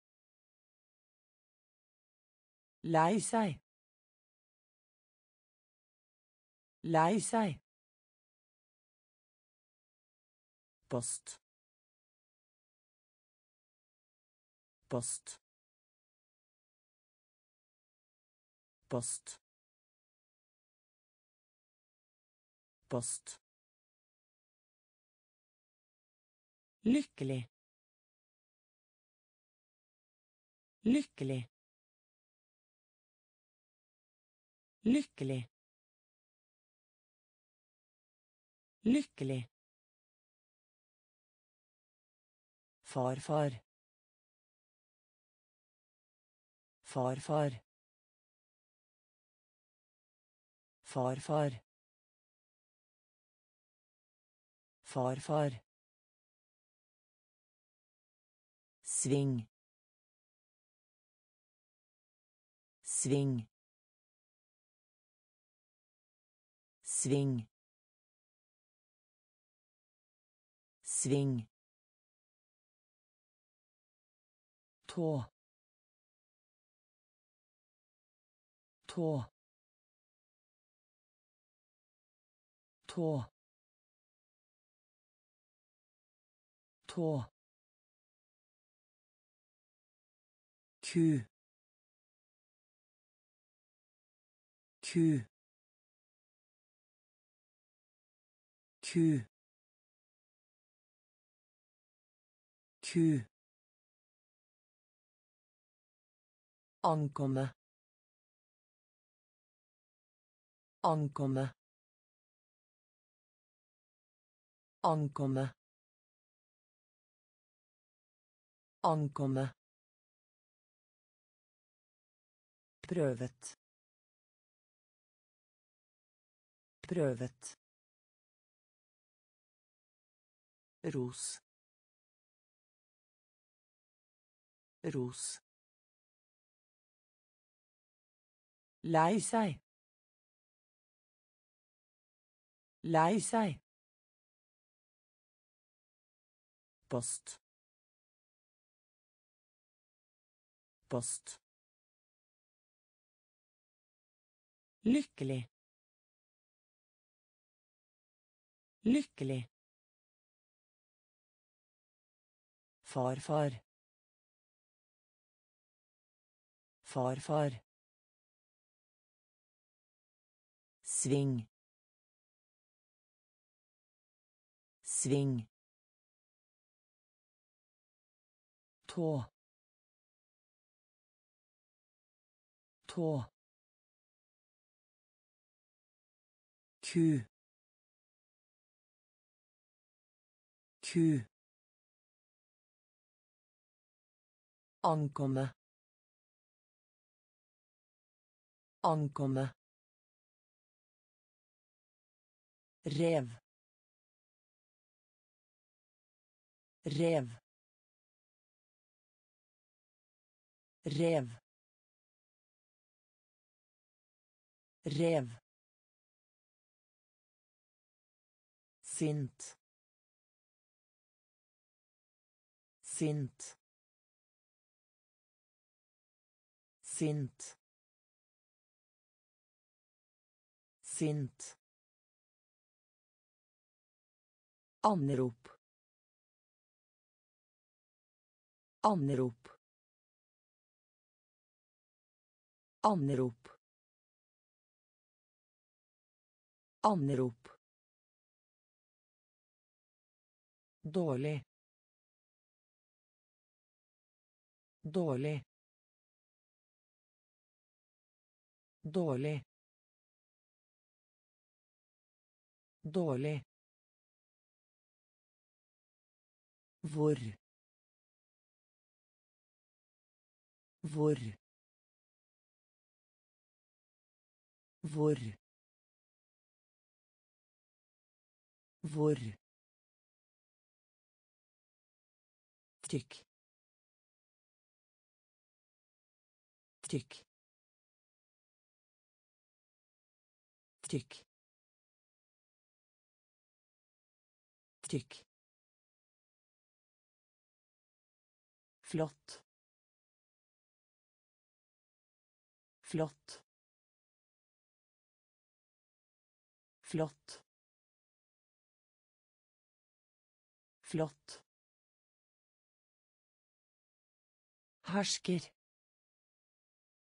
[SPEAKER 2] Lei seg. Lei seg. Post. Post. Post. Post.
[SPEAKER 1] Lykkelig. Lykkelig. Lykkelig. Lykkelig.
[SPEAKER 2] Farfar. Farfar. Farfar. Farfar. Sving. Sving. Sving. Sving. Tå. Tå. Tå. Tå. Ku. Ku. Ku. Ku. Ankomme. Ankomme. Ankomme. Ankomme. Prøvet. Prøvet. Ros. Ros. Lei seg. Lei seg. Post. Post.
[SPEAKER 1] Lykkelig. Lykkelig.
[SPEAKER 2] Farfar. Farfar. Sving. Sving. Tå. Tå. Ku. Ku. Ankomme. Ankomme. Rev. Rev. Rev. Rev. Sint. Sint. Sint. Sint. Anrop. Anrop. Anrop. Anrop. Dårlig. Dårlig. Dårlig. Dårlig. Hvor. Hvor. Hvor. Hvor. Trykk. Trykk. Trykk. Trykk. Flott. Flott. Flott. Flott. Hersker.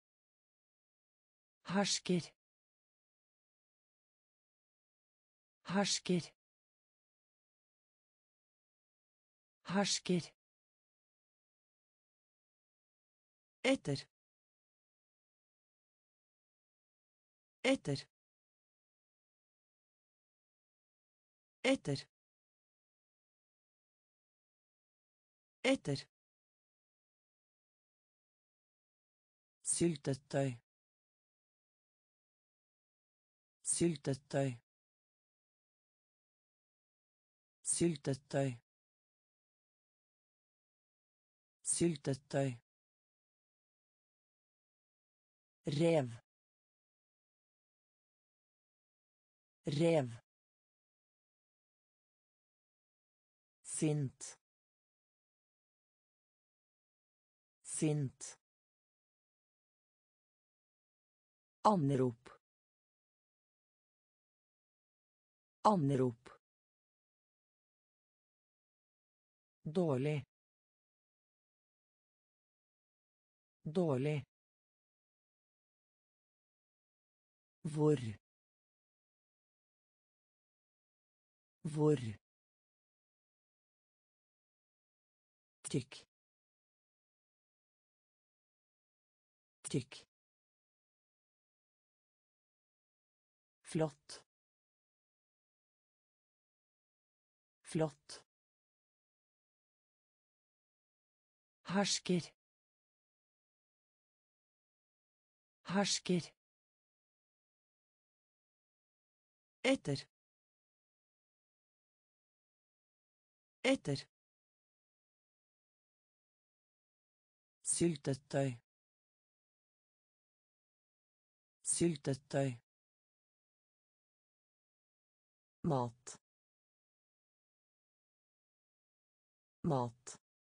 [SPEAKER 2] Hersker.
[SPEAKER 1] Hersker. Hersker. Etter. Etter. Etter. Etter. Syltetøy. Syltetøy. Syltetøy. Syltetøy. Rev. Rev. Sint. Sint. Anrop. Anrop. Dårlig. Dårlig. Hvor. Hvor. Tykk. Tykk. Flott. Flott. Hersker. Hersker. Etter. Etter. Syltetøy. Syltetøy. Mat. Mat.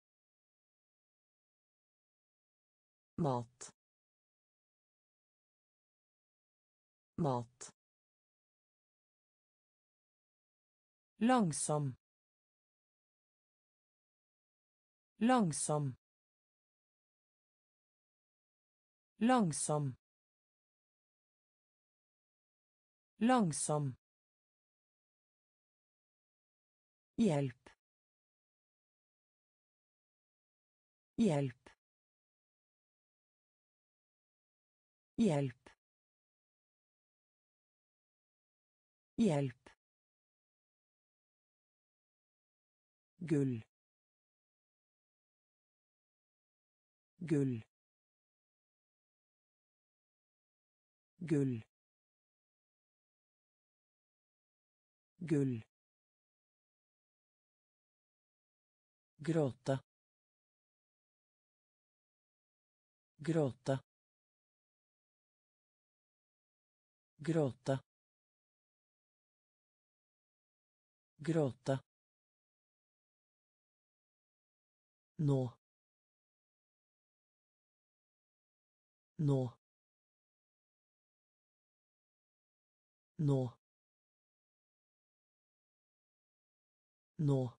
[SPEAKER 1] Mat. Mat. Langsom. Langsom. Langsom. Langsom. Hjelp. Hjelp. Hjelp. Hjelp. Gull. Gull. Gull. Gull. Gråta. Gråta. Gråta. Gråta. Nå. Nå. Nå. Nå.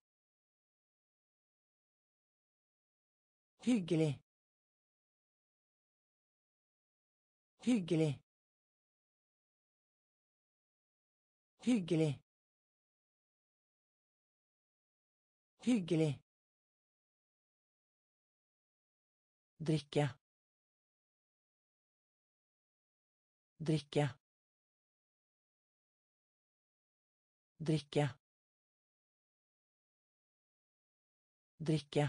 [SPEAKER 1] Hyggelig. Hyggelig. Hyggelig. Hyggelig. Drikke. Drikke. Drikke. Drikke.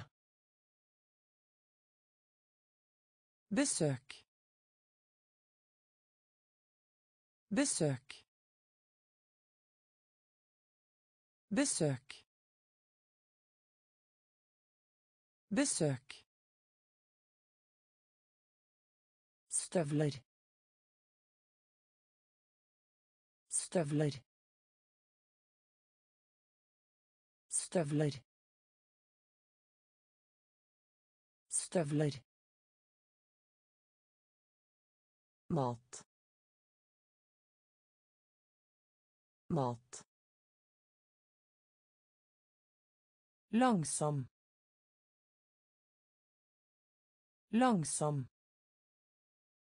[SPEAKER 1] Besøk. Besøk. Besøk. Besøk. Støvler. Støvler. Støvler. Støvler. Mat. Mat. Langsom. Langsom.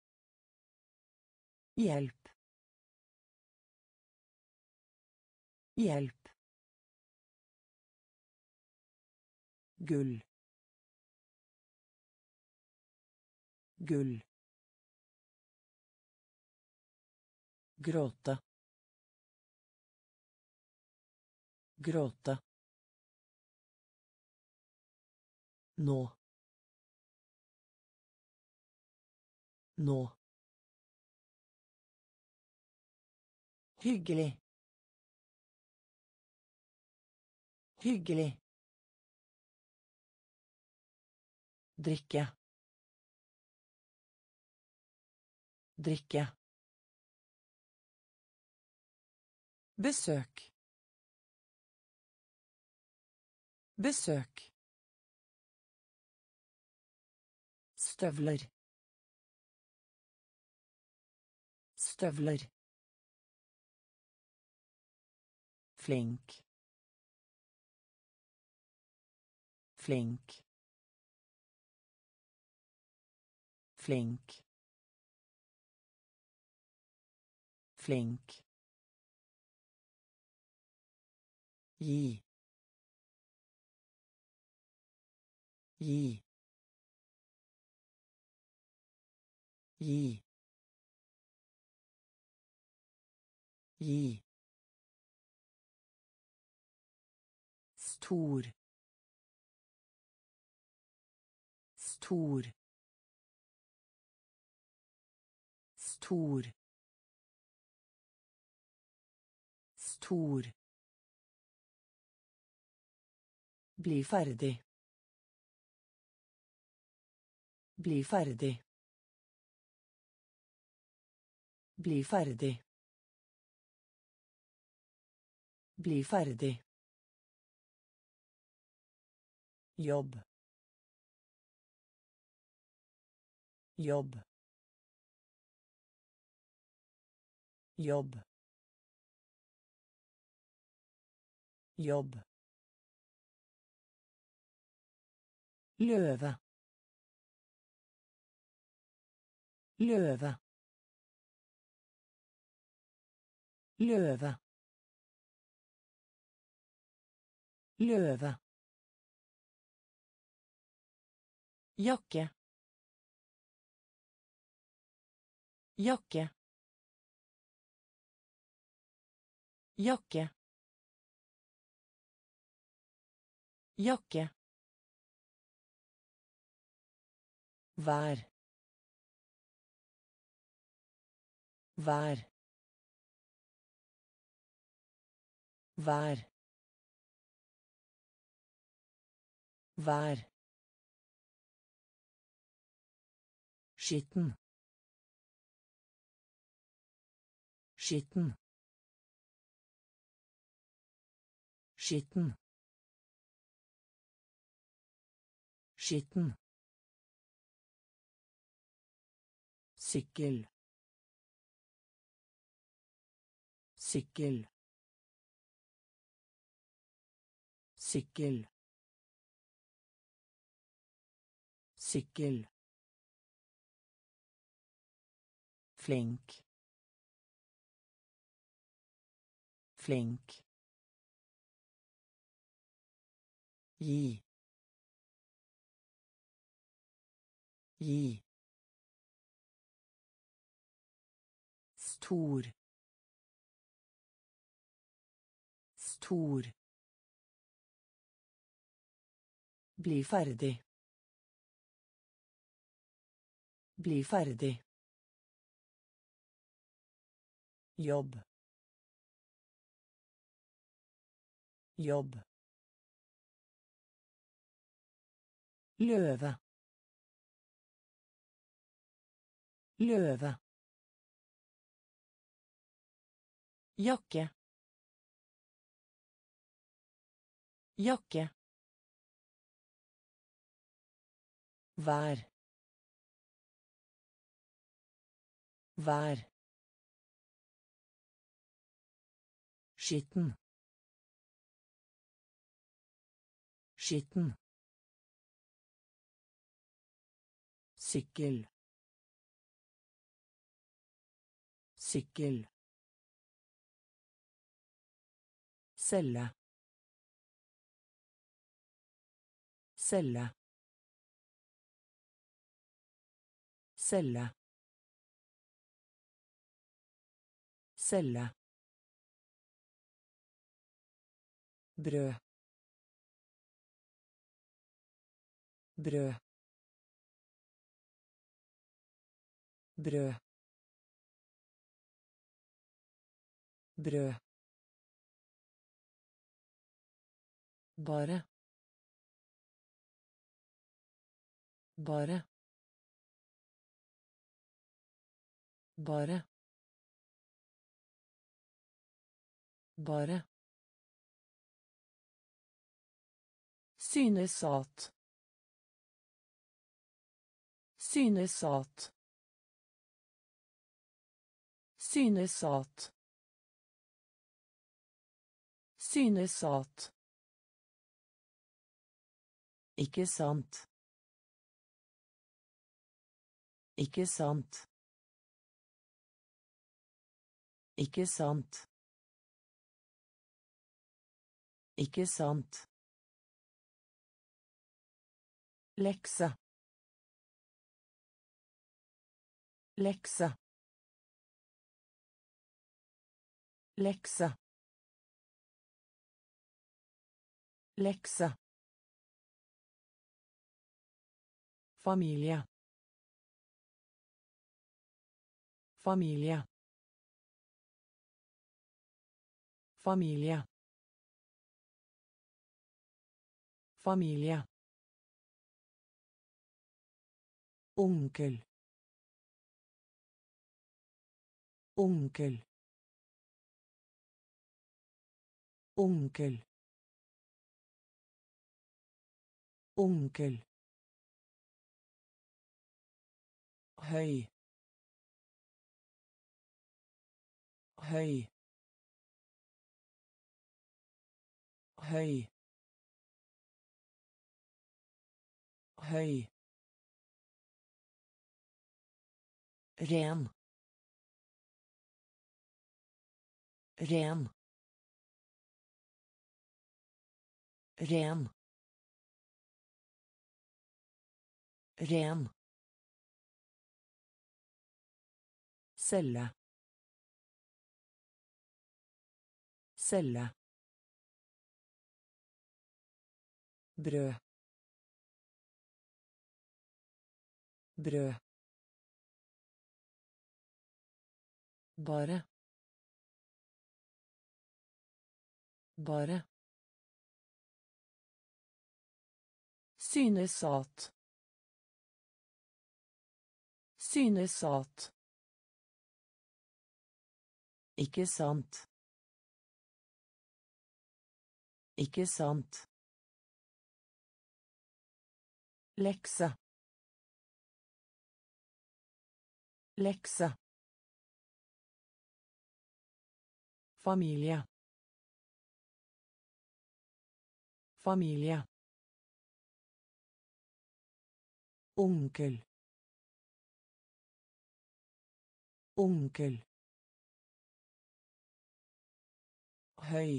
[SPEAKER 1] Hjelp. Hjelp. Gull. Gull. Gråte. Gråte. Nå. Nå. Hyggelig. Hyggelig. Drikke. Drikke. Besøk. Besøk. Støvler. Støvler. Flink. Flink. Flink. Flink. Gi. Gi. Gi. Gi. Stor. Stor. Stor. Stor. Bli ferdig. Bli ferdig. Bli ferdig. Bli ferdig. Jobb. Jobb. Jobb. Jobb. Løve. Løve. Løve. Løve. Jakke. Jakke. Jakke. Jakke. Vær. Vær. Vær. Vær. Skitten. Skitten. Skitten. Skitten. Sykkel. Sykkel. Sykkel. Sykkel. Flink. Flink. Gi. Gi. Stor. Stor. Bli ferdig. Bli ferdig. Jobb. Jobb. Løve. Løve. Jakke. Jakke. Vær. Vær. Skitten. Skitten. Sykkel. Sykkel. Celle. Celle. Celle. Celle. Brød. Brød. Brød. Brød. Bare. Bare. Bare. Bare. Synes at. Synes at. Synes at. Synes at. Ikke sant. Ikke sant. Ikke sant. Ikke sant. Lekse. Lekse. Lekse. Lekse. Familie. Familie. Familie. Familie. Onkel. Onkel. Onkel. Onkel. Høy. Høy. Høy. Høy. Ren. Ren. Ren. Ren. Celle. Celle. Brød. Brød. Bare. Bare. Synes at. Synes at. Ikke sant. Ikke sant. Lekse. Lekse. Familie. Familie. Onkel. Onkel. Høy.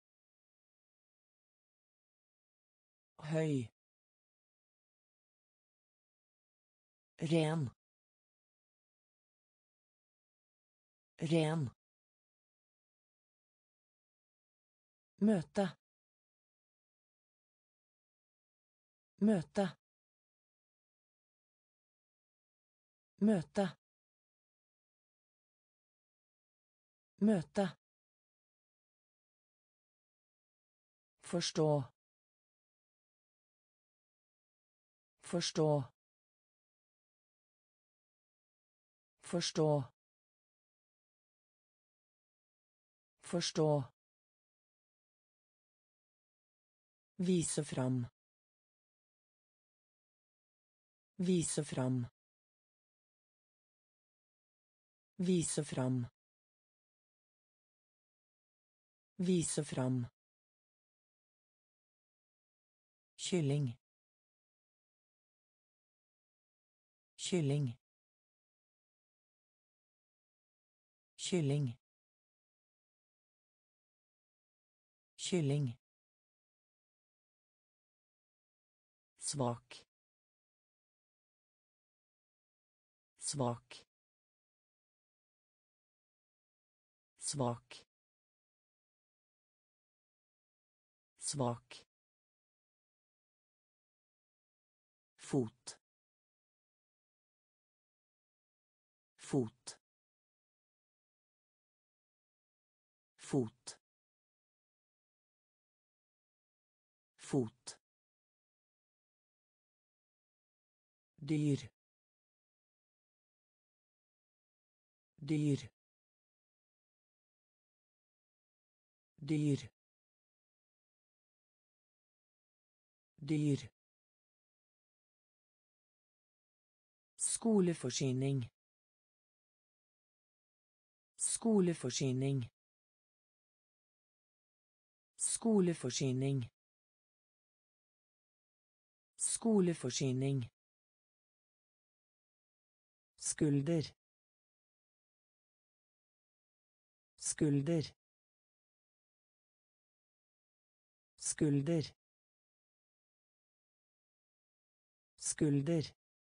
[SPEAKER 1] Høy. Ren. Ren. Møte. Møte. Møte. Møte. Forstå. Forstå. Forstå. Forstå. Vise fram. Vise fram. Vise fram. Vise fram. Kylling. Kylling. Kylling. kylling,
[SPEAKER 2] svak, svak, svak, svak, fot, fot, fot, fot, dyr, dyr, dyr, dyr,
[SPEAKER 1] skoleforsyning, skoleforsyning, skoleforsyning, skoleforsyning, skulder, skulder, skulder, skulder,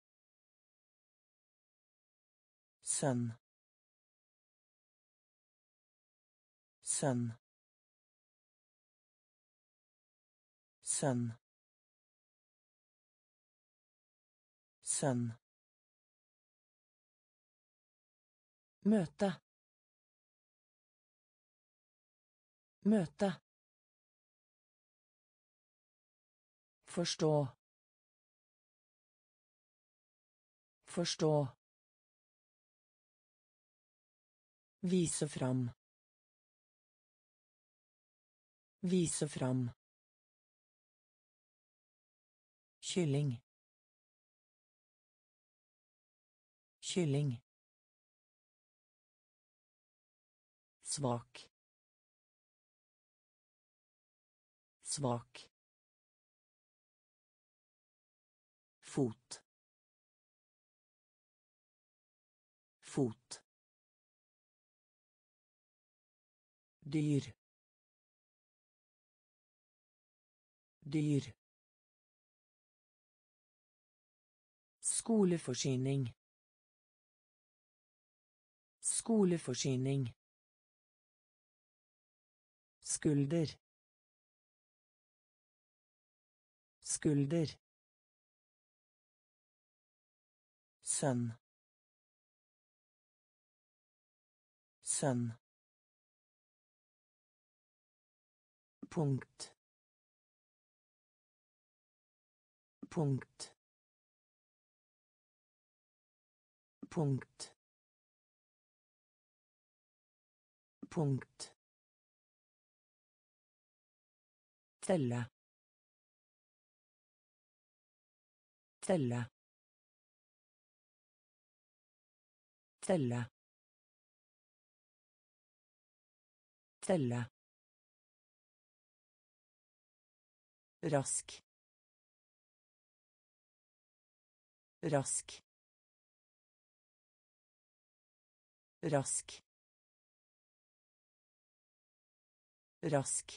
[SPEAKER 1] sønn, sønn, sønn, sønn, møte, møte, forstå, forstå, vise fram, vise fram, kylling, kylling,
[SPEAKER 2] svak, svak, fot, fot, dyr, dyr,
[SPEAKER 1] skoleforsyning, skoleforsyning,
[SPEAKER 2] skulder, skulder, sønn, sønn, punkt, punkt, punkt, punkt, telle, telle, telle, telle, rask, rask, rask, rask,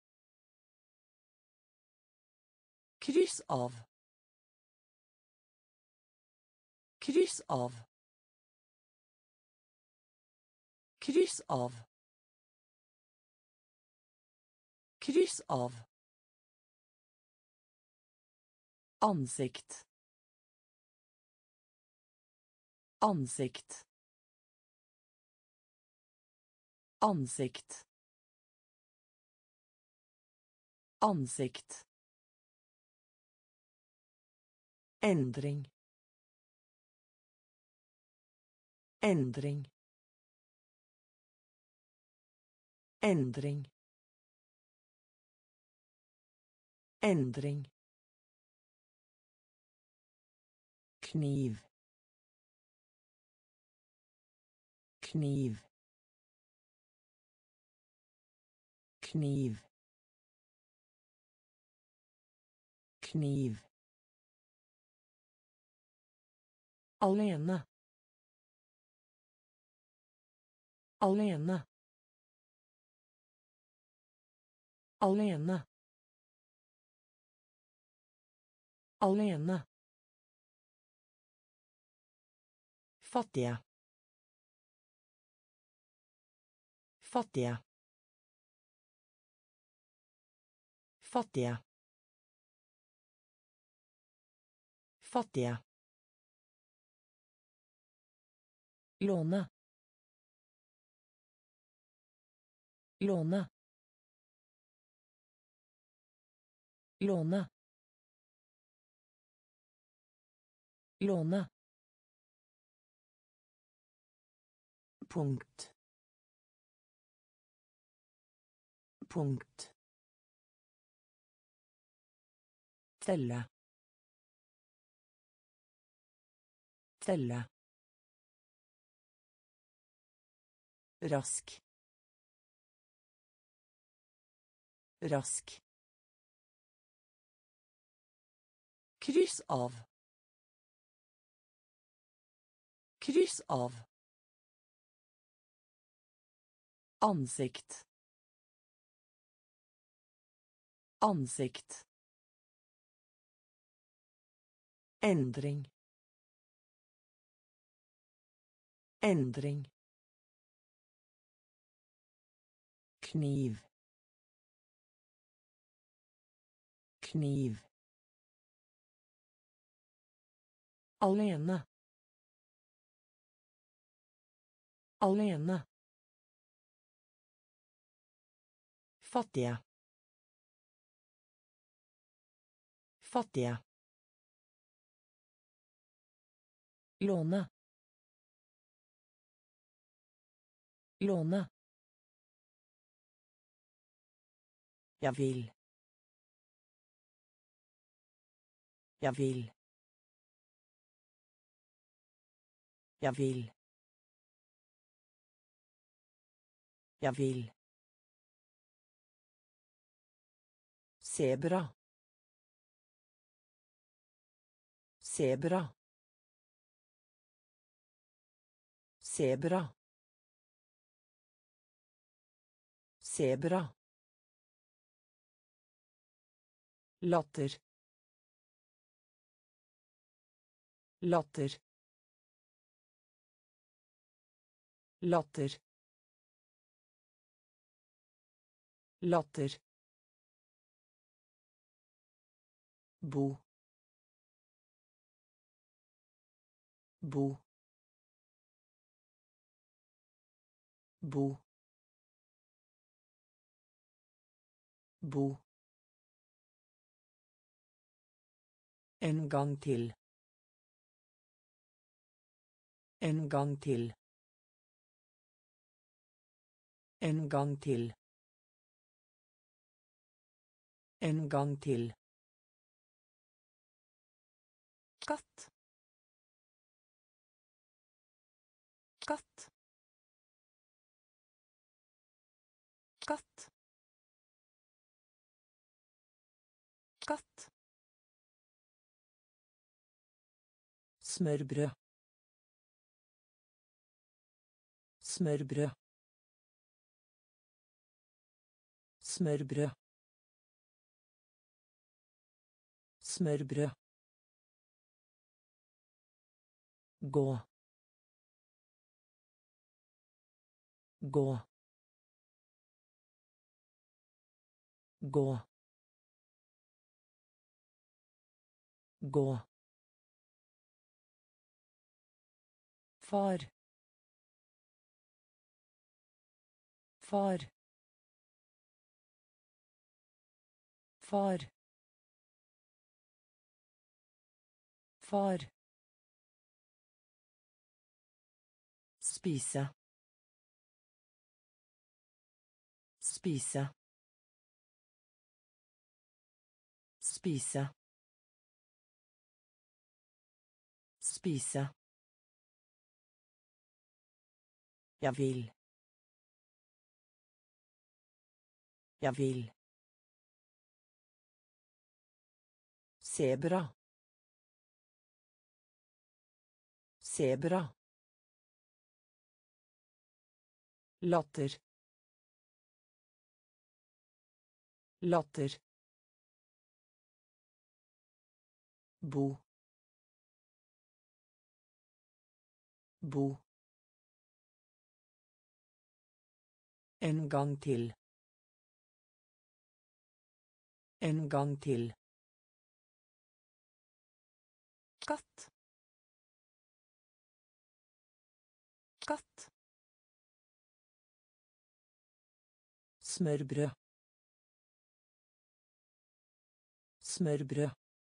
[SPEAKER 2] kryss av, kryss av, kryss av, kryss av, ansikt, ansikt, ansikt, ansikt, endring, endring, endring, endring, kniv, kniv, kniv, kniv, alene, alene,
[SPEAKER 1] Alene. Alene. Fattige. Fattige. Fattige. Fattige. Låne. Låne. Låne. Låne. Punkt. Punkt. Telle. Telle. Rask. Rask. Kryss av. Kryss av. Ansikt. Ansikt. Endring. Endring. Kniv. Kniv. Alene. Alene. Fattige. Fattige. Låne. Låne. Jeg vil. Jeg vil. Jeg vil. Jeg vil. Zebra. Zebra. Zebra. Zebra. Latter. Latter. Latter. Latter. Bo. Bo. Bo. Bo. En gang til. En gang til. En gang til. En gang til. Katt. Katt. Katt. Katt. Smørbrød. Smørbrød. Smørbrød. Smørbrød. Gå. Gå. Gå. Gå. Far. Far. Far. Far. Spise. Spise. Spise. Spise. Jeg vil. Jeg vil. Zebra. Zebra. Latter. Latter. Bo. Bo. En gang til. En gang til. Katt. Katt. Smørbrød. Smørbrød.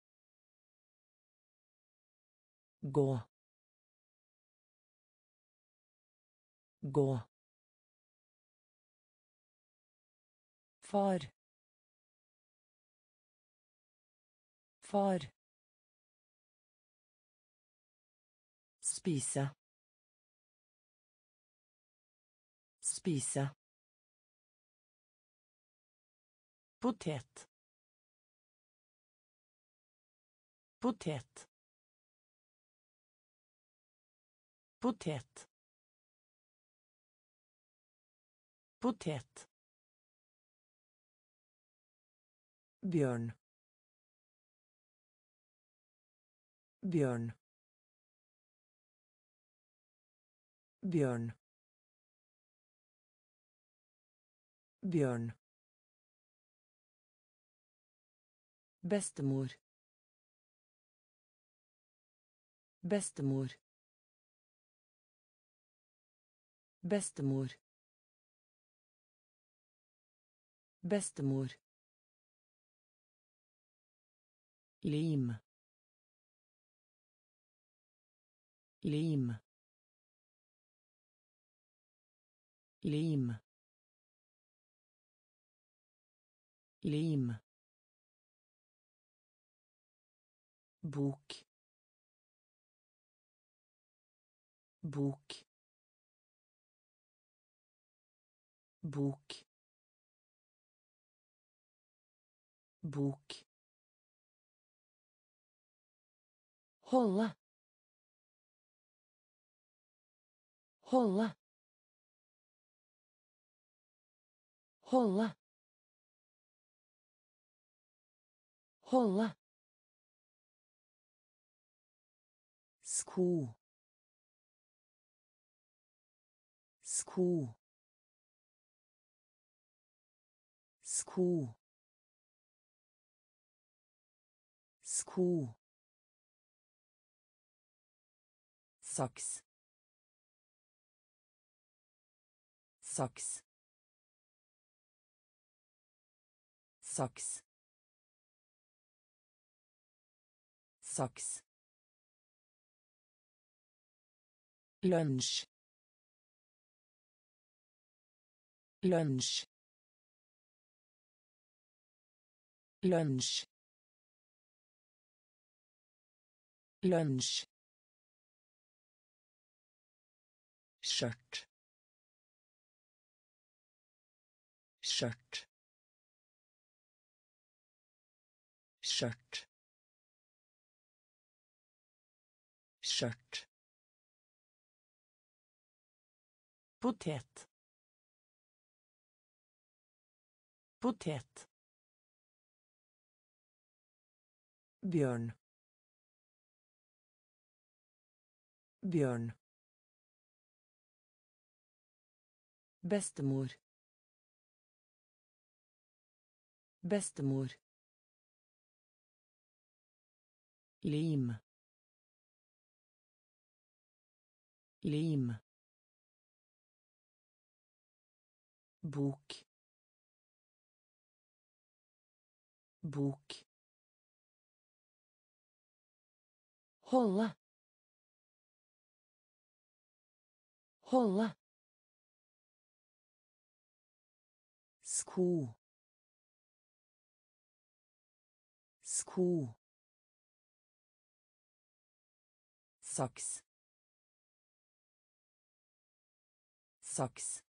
[SPEAKER 1] Gå. Gå. Far. Far. Spise. Spise. Potet. Potet. Potet. Potet. Bjørn. Bjørn. Bjørn. Bjørn. Bestemor. Bestemor. Bestemor. Bestemor. Lim. Lim. Lim. Lim. Bok. Bok. Bok. Bok. Holde. Holde. Holde. Holde. Sko. Sko. Sko. Sko. Saks. Saks. Saks. Saks. Lunsj. Lunsj. Lunsj. Lunsj. Skjørt. Skjørt. Skjørt. Skjørt. Potet. Potet. Bjørn. Bjørn. Bestemor. Bestemor. Lim. Lim. Bok. Bok. Holde. Holde. Sko. Sko. Saks. Saks.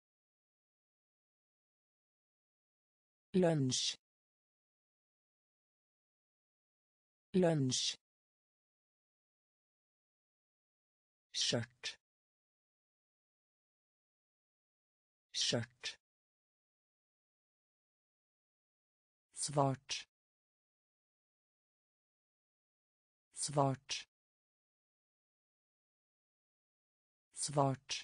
[SPEAKER 1] Lunsj. Lunsj. Skjørt. Skjørt. svart, svart, svart,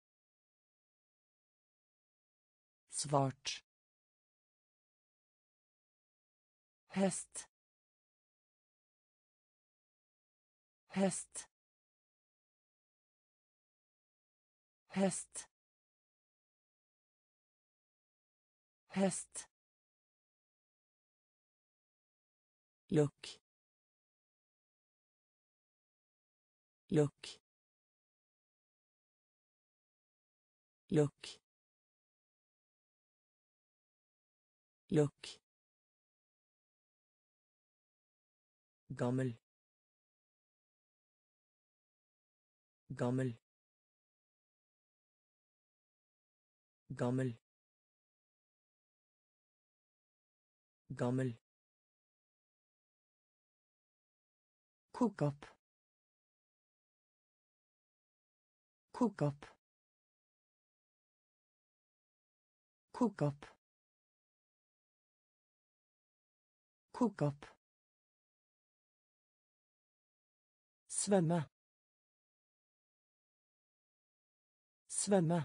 [SPEAKER 1] svart, häst, häst, häst, häst, look, look, look, look, gammel, gammel, gammel, gammel, koke opp, koke opp, koke opp, koke opp, svømme, svømme,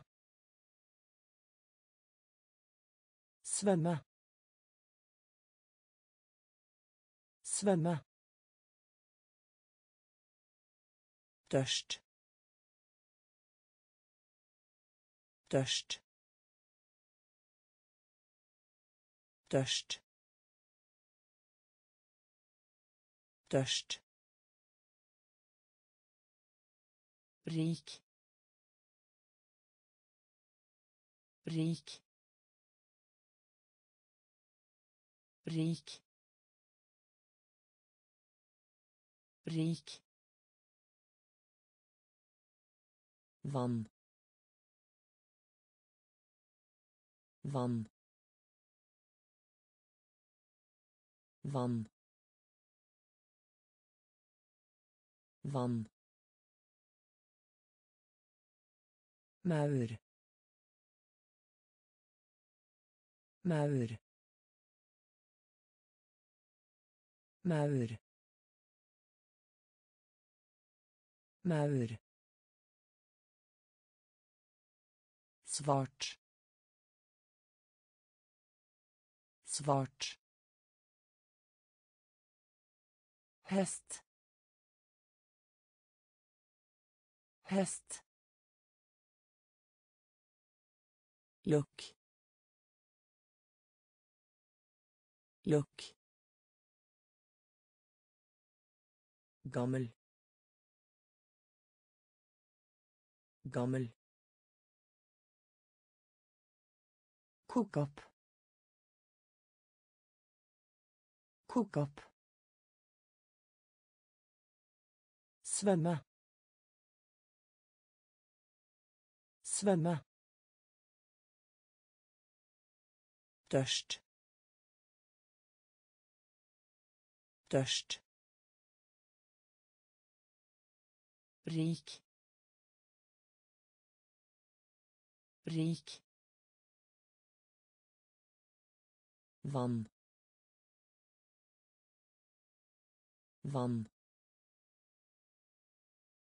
[SPEAKER 1] svømme, svømme, tørst, tørst, tørst, tørst, rik, rik, rik, rik, vann, vann, vann, vann, maur, maur, maur, maur, svart, svart, häst, häst, look, look, gammel, gammel, koke opp, koke opp, svømme, svømme, tørst, tørst, rik, rik, vann, vann,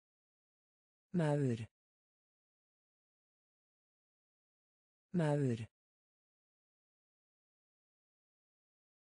[SPEAKER 1] maur, maur,